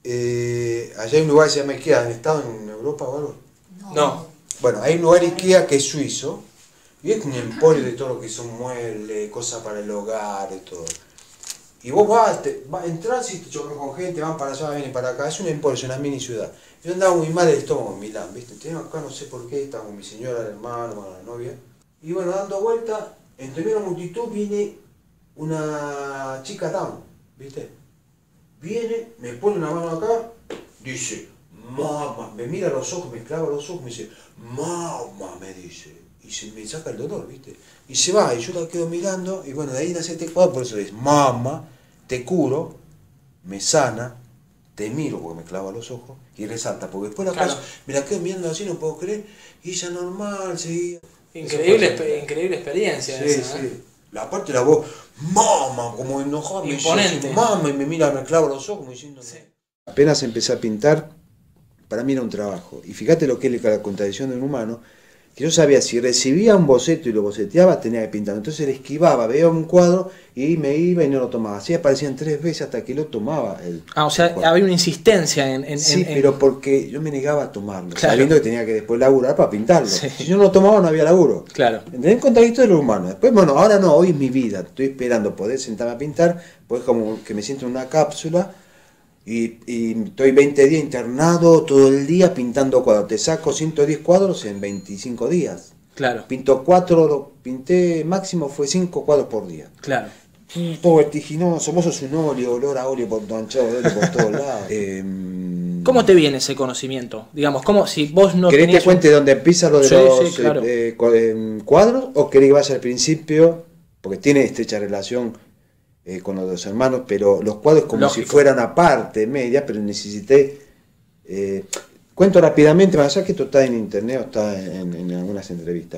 Eh, allá hay un lugar que se llama Ikea. ¿Han estado en Europa o algo? No. no. Bueno, hay un lugar Ikea que es suizo y es un emporio de todo lo que son muebles, cosas para el hogar y todo. Y vos vas, te, vas entras y te chocas con gente, van para allá, vienen para acá. Es un emporio, es una mini ciudad. Yo andaba muy mal el estómago en Milán, ¿viste? Tengo acá, no sé por qué, estaba con mi señora, el hermano, con la novia. Y bueno, dando vuelta, entre una multitud viene una chica down, ¿viste? Viene, me pone una mano acá, dice, mamá, me mira a los ojos, me clava los ojos, me dice, mamá, me dice, y se me saca el dolor, ¿viste? Y se va, y yo la quedo mirando, y bueno, de ahí nace este cuadro, por eso es, mamá, te curo, me sana, te miro porque me clava los ojos, y resalta, porque después la claro, paso, me la quedo mirando así, no puedo creer, y ella normal, seguía. Increíble, increíble experiencia sí, esa, sí. ¿eh? La parte de la voz, mamá, como enojada, imponente, mamá, y me mira, me clava los ojos, como diciendo. Sí. Apenas empecé a pintar, para mí era un trabajo. Y fíjate lo que es la contradicción de un humano, que yo sabía, si recibía un boceto y lo boceteaba, tenía que pintarlo. Entonces le esquivaba, veía un cuadro y me iba y no lo tomaba. Así aparecían tres veces hasta que lo tomaba. El, ah, o sea, el había una insistencia en... en sí, en, pero porque yo me negaba a tomarlo, claro. sabiendo que tenía que después laburar para pintarlo. Sí. Si yo no lo tomaba, no había laburo. Claro. ¿Entendés? Contradictorio de lo humano. Después, bueno, ahora no, hoy es mi vida. Estoy esperando poder sentarme a pintar, pues como que me siento en una cápsula. Y, y estoy veinte días internado todo el día pintando cuadros. Te saco ciento diez cuadros en veinticinco días. Claro. Pinto cuatro, lo pinté, máximo fue cinco cuadros por día. Claro. Todo vertiginoso, vos sos un óleo, olor a óleo por manchado de óleo por todos lados. Eh, ¿Cómo te viene ese conocimiento? Digamos, ¿cómo si vos no ¿Querés que tenías cuente un... dónde empieza lo de sí, los sí, claro. eh, eh, cuadros? ¿O querés que vaya al principio? Porque tiene estrecha relación eh, con los dos hermanos, pero los cuadros como Lógico. si fueran aparte, media, pero necesité... Eh, cuento rápidamente, más allá que esto está en internet o está en, en algunas entrevistas.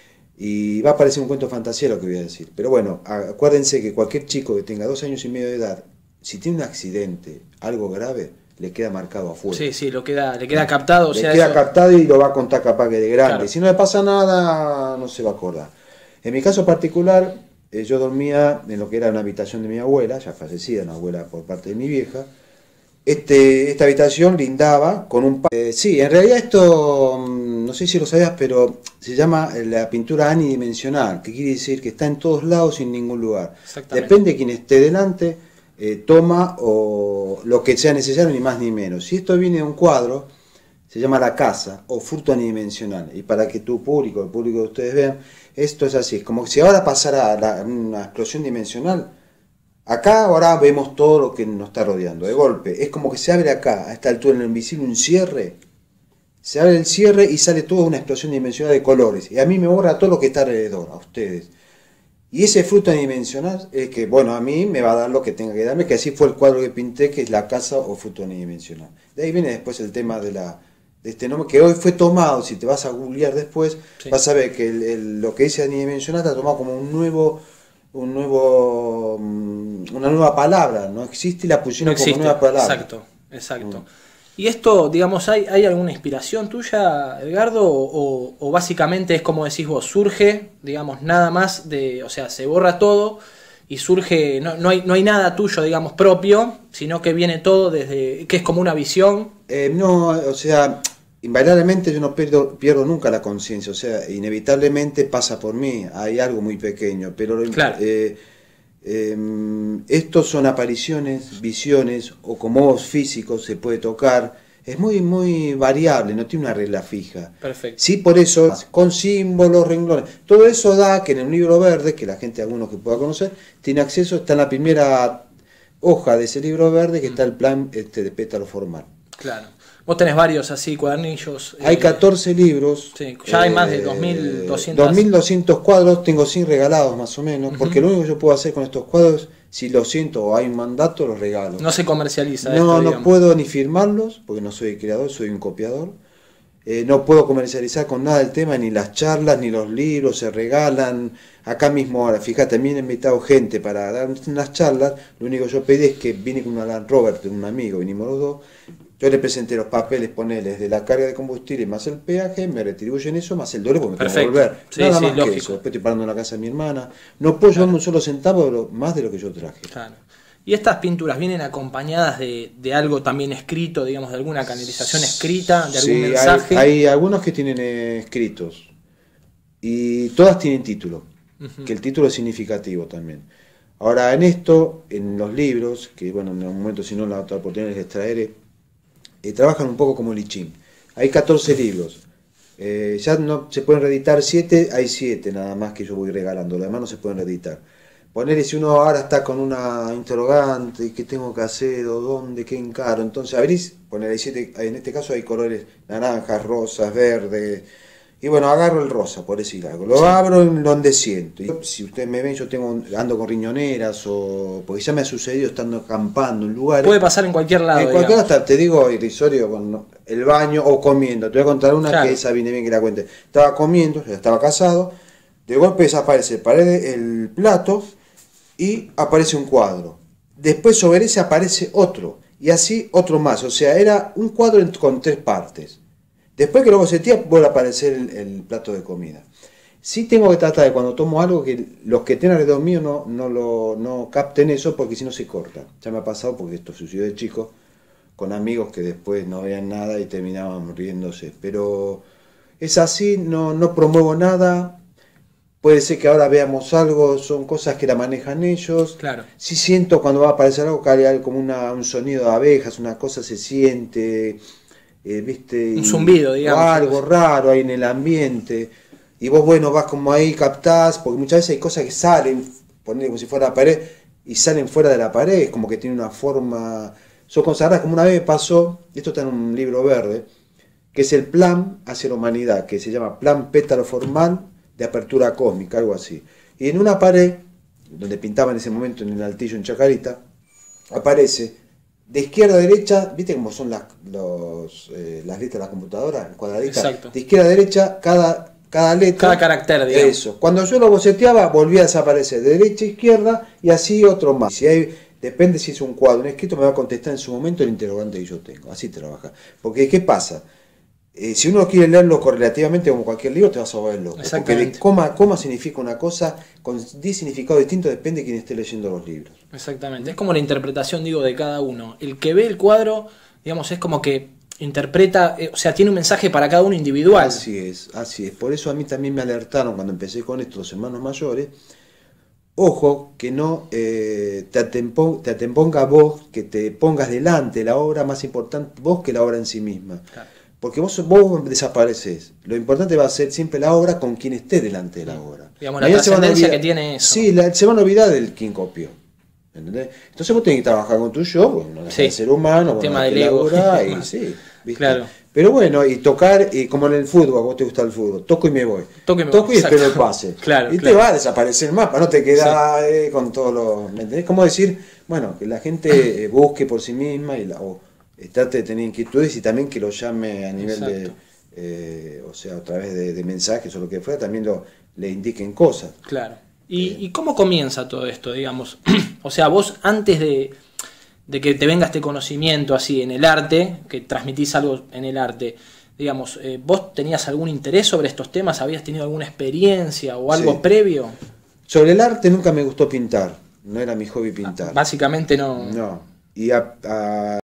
Y va a parecer un cuento fantasía lo que voy a decir. Pero bueno, acuérdense que cualquier chico que tenga dos años y medio de edad, si tiene un accidente, algo grave, le queda marcado a fuego. Sí, sí, lo queda, le queda captado. O le sea, queda eso... captado y lo va a contar capaz que de grande. Claro. Si no le pasa nada, no se va a acordar. En mi caso particular, eh, yo dormía en lo que era una habitación de mi abuela, ya fallecida, una abuela por parte de mi vieja. Este, esta habitación lindaba con un... Eh, sí, en realidad esto, no sé si lo sabías, pero se llama la pintura anidimensional, que quiere decir que está en todos lados y en ningún lugar. Depende de quien esté delante, eh, toma o lo que sea necesario, ni más ni menos. Si esto viene de un cuadro, se llama la casa o furto anidimensional. Y para que tu público, el público de ustedes vean, esto es así. Es como si ahora pasara la, una explosión dimensional. Acá ahora vemos todo lo que nos está rodeando, de golpe. Es como que se abre acá, a esta altura en lo invisible, un cierre. Se abre el cierre y sale toda una explosión dimensional de colores. Y a mí me borra todo lo que está alrededor, a ustedes. Y ese fruto adimensional es que, bueno, a mí me va a dar lo que tenga que darme, que así fue el cuadro que pinté, que es la casa o fruto adimensional. De ahí viene después el tema de la de este nombre, que hoy fue tomado, si te vas a googlear después, sí. Vas a ver que el, el, lo que dice adimensional está tomado como un nuevo... un nuevo una nueva palabra, no existe y la pusieron no existe, como nueva palabra. Exacto, exacto. Mm. Y esto, digamos, ¿hay, hay alguna inspiración tuya, Edgardo? O, o, o básicamente es como decís vos, surge, digamos, nada más de, o sea, se borra todo y surge, no, no, hay, no hay nada tuyo, digamos, propio, sino que viene todo desde, que es como una visión. Eh, no, o sea, invariablemente yo no pierdo, pierdo nunca la conciencia, o sea, inevitablemente pasa por mí, hay algo muy pequeño, pero claro. eh, eh, estos son apariciones, visiones, o como voz físicos se puede tocar, es muy muy variable, no tiene una regla fija. Perfecto. Sí, por eso, con símbolos, renglones, todo eso da que en el libro verde, que la gente, algunos que pueda conocer, tiene acceso, está en la primera hoja de ese libro verde, que está el plan este, de pétalo formal. Claro. Vos tenés varios así, cuadernillos. Hay catorce eh, libros. Sí, ya hay más de dos mil doscientos. dos mil doscientos cuadros, tengo cien regalados más o menos, uh-huh. Porque lo único que yo puedo hacer con estos cuadros, si lo siento o hay un mandato, los regalo. No se comercializa. No, esto, no digamos. puedo ni firmarlos, porque no soy creador, soy un copiador. Eh, no puedo comercializar con nada el tema, ni las charlas, ni los libros, se regalan. Acá mismo, ahora, fíjate, me han invitado gente para dar unas charlas, lo único que yo pedí es que vine con una Land Rover de un amigo, vinimos los dos. Yo le presenté los papeles, poneles de la carga de combustible más el peaje, me retribuyen eso, más el doble porque me tengo que volver. Sí, Nada sí, más lógico. que eso. Después estoy pagando la casa de mi hermana. No puedo llevarme claro. un solo centavo más de lo que yo traje. Claro. ¿Y estas pinturas vienen acompañadas de, de algo también escrito, digamos, de alguna canalización escrita, de algún sí, mensaje? Hay, hay algunos que tienen eh, escritos. Y todas tienen título. Uh-huh. Que el título es significativo también. Ahora, en esto, en los libros, que bueno, en un momento si no la otra oportunidad les traeré, Eh, trabajan un poco como Lichín. Hay catorce libros. Eh, ya no se pueden reeditar siete, hay siete nada más que yo voy regalando. Los demás no se pueden reeditar. Ponerle si uno ahora está con una interrogante, ¿qué tengo que hacer? ¿O dónde? ¿Qué encaro? Entonces abrís, ponerle siete, en este caso hay colores naranjas, rosas, verdes. Y bueno, agarro el rosa, por decir algo. Lo sí. abro en donde siento. Y si ustedes me ven, yo tengo ando con riñoneras o... Porque ya me ha sucedido estando acampando en lugares... Puede pasar en cualquier lado, En cualquier lado, hasta te digo, irrisorio, con el baño o comiendo. Te voy a contar una claro. que esa viene bien que la cuente. Estaba comiendo, ya estaba casado, de golpe desaparece parece el plato y aparece un cuadro. Después sobre ese aparece otro. y así otro más. O sea, era un cuadro con tres partes. Después que lo boceteas, vuelve a aparecer el, el plato de comida. Sí tengo que tratar de cuando tomo algo que los que estén alrededor mío no, no, lo, no capten eso, porque si no se corta. Ya me ha pasado, porque esto sucedió de chico, con amigos que después no veían nada y terminaban riéndose. Pero es así, no, no promuevo nada. Puede ser que ahora veamos algo, son cosas que la manejan ellos. Claro. Sí siento cuando va a aparecer algo que hay algo como una, un sonido de abejas, una cosa se siente, eh, ¿viste? Un zumbido, digamos. O algo raro ahí en el ambiente. Y vos, bueno, vas como ahí, captás, porque muchas veces hay cosas que salen, poner como si fuera la pared, y salen fuera de la pared, como que tiene una forma... Son cosas raras, como una vez me pasó, esto está en un libro verde, que es el plan hacia la humanidad, que se llama Plan Pétalo Formal de Apertura Cósmica, algo así. Y en una pared, donde pintaba en ese momento en el Altillo, en Chacarita, aparece de izquierda a derecha, ¿viste cómo son las, los, eh, las letras de la computadora? Cuadraditas. Exacto. De izquierda a derecha, cada... Cada letra, cada carácter, digamos. Eso. Cuando yo lo boceteaba, volvía a desaparecer de derecha a izquierda y así otro más. Si hay, depende si es un cuadro, un escrito, me va a contestar en su momento el interrogante que yo tengo. Así trabaja. Porque, ¿qué pasa? Eh, si uno quiere leerlo correlativamente como cualquier libro, te vas a volver loco. Porque de coma, coma significa una cosa, con diez significados distintos, depende de quién esté leyendo los libros. Exactamente. Es como la interpretación, digo, de cada uno. El que ve el cuadro, digamos, es como que interpreta, eh, o sea, tiene un mensaje para cada uno individual. Así es, así es. Por eso a mí también me alertaron cuando empecé con esto, los hermanos mayores. Ojo, que no eh, te, atempon, te atemponga vos, que te pongas delante la obra más importante vos que la obra en sí misma. Claro. Porque vos, vos desapareces. Lo importante va a ser siempre la obra con quien esté delante de la obra. Digamos, la trascendencia que tiene eso. Sí, la, se van a olvidar del quien copió. ¿Entendés? Entonces vos tenés que trabajar con tu yo, bueno, no sí. ser humano, bueno, tema del ego. Y, sí, ¿viste? Claro. Pero bueno, y tocar, y como en el fútbol, a vos te gusta el fútbol, toco y me voy. Toco y, me toco voy. y espero el pase. Claro, y claro. te va a desaparecer el mapa, no te quedás sí. eh, con todos los... ¿Me entendés? Como decir, bueno, que la gente eh, busque por sí misma y la, o eh, trate de tener inquietudes y también que lo llame a nivel Exacto. de... Eh, o sea, a través de, de mensajes o lo que fuera, también lo, le indiquen cosas. Claro. ¿Y, eh, ¿Y cómo comienza todo esto, digamos? O sea, vos antes de, de que te venga este conocimiento así en el arte, que transmitís algo en el arte, digamos, eh, ¿vos tenías algún interés sobre estos temas? ¿Habías tenido alguna experiencia o algo sí. previo? Sobre el arte nunca me gustó pintar, no era mi hobby pintar. Básicamente no. No. Y a, a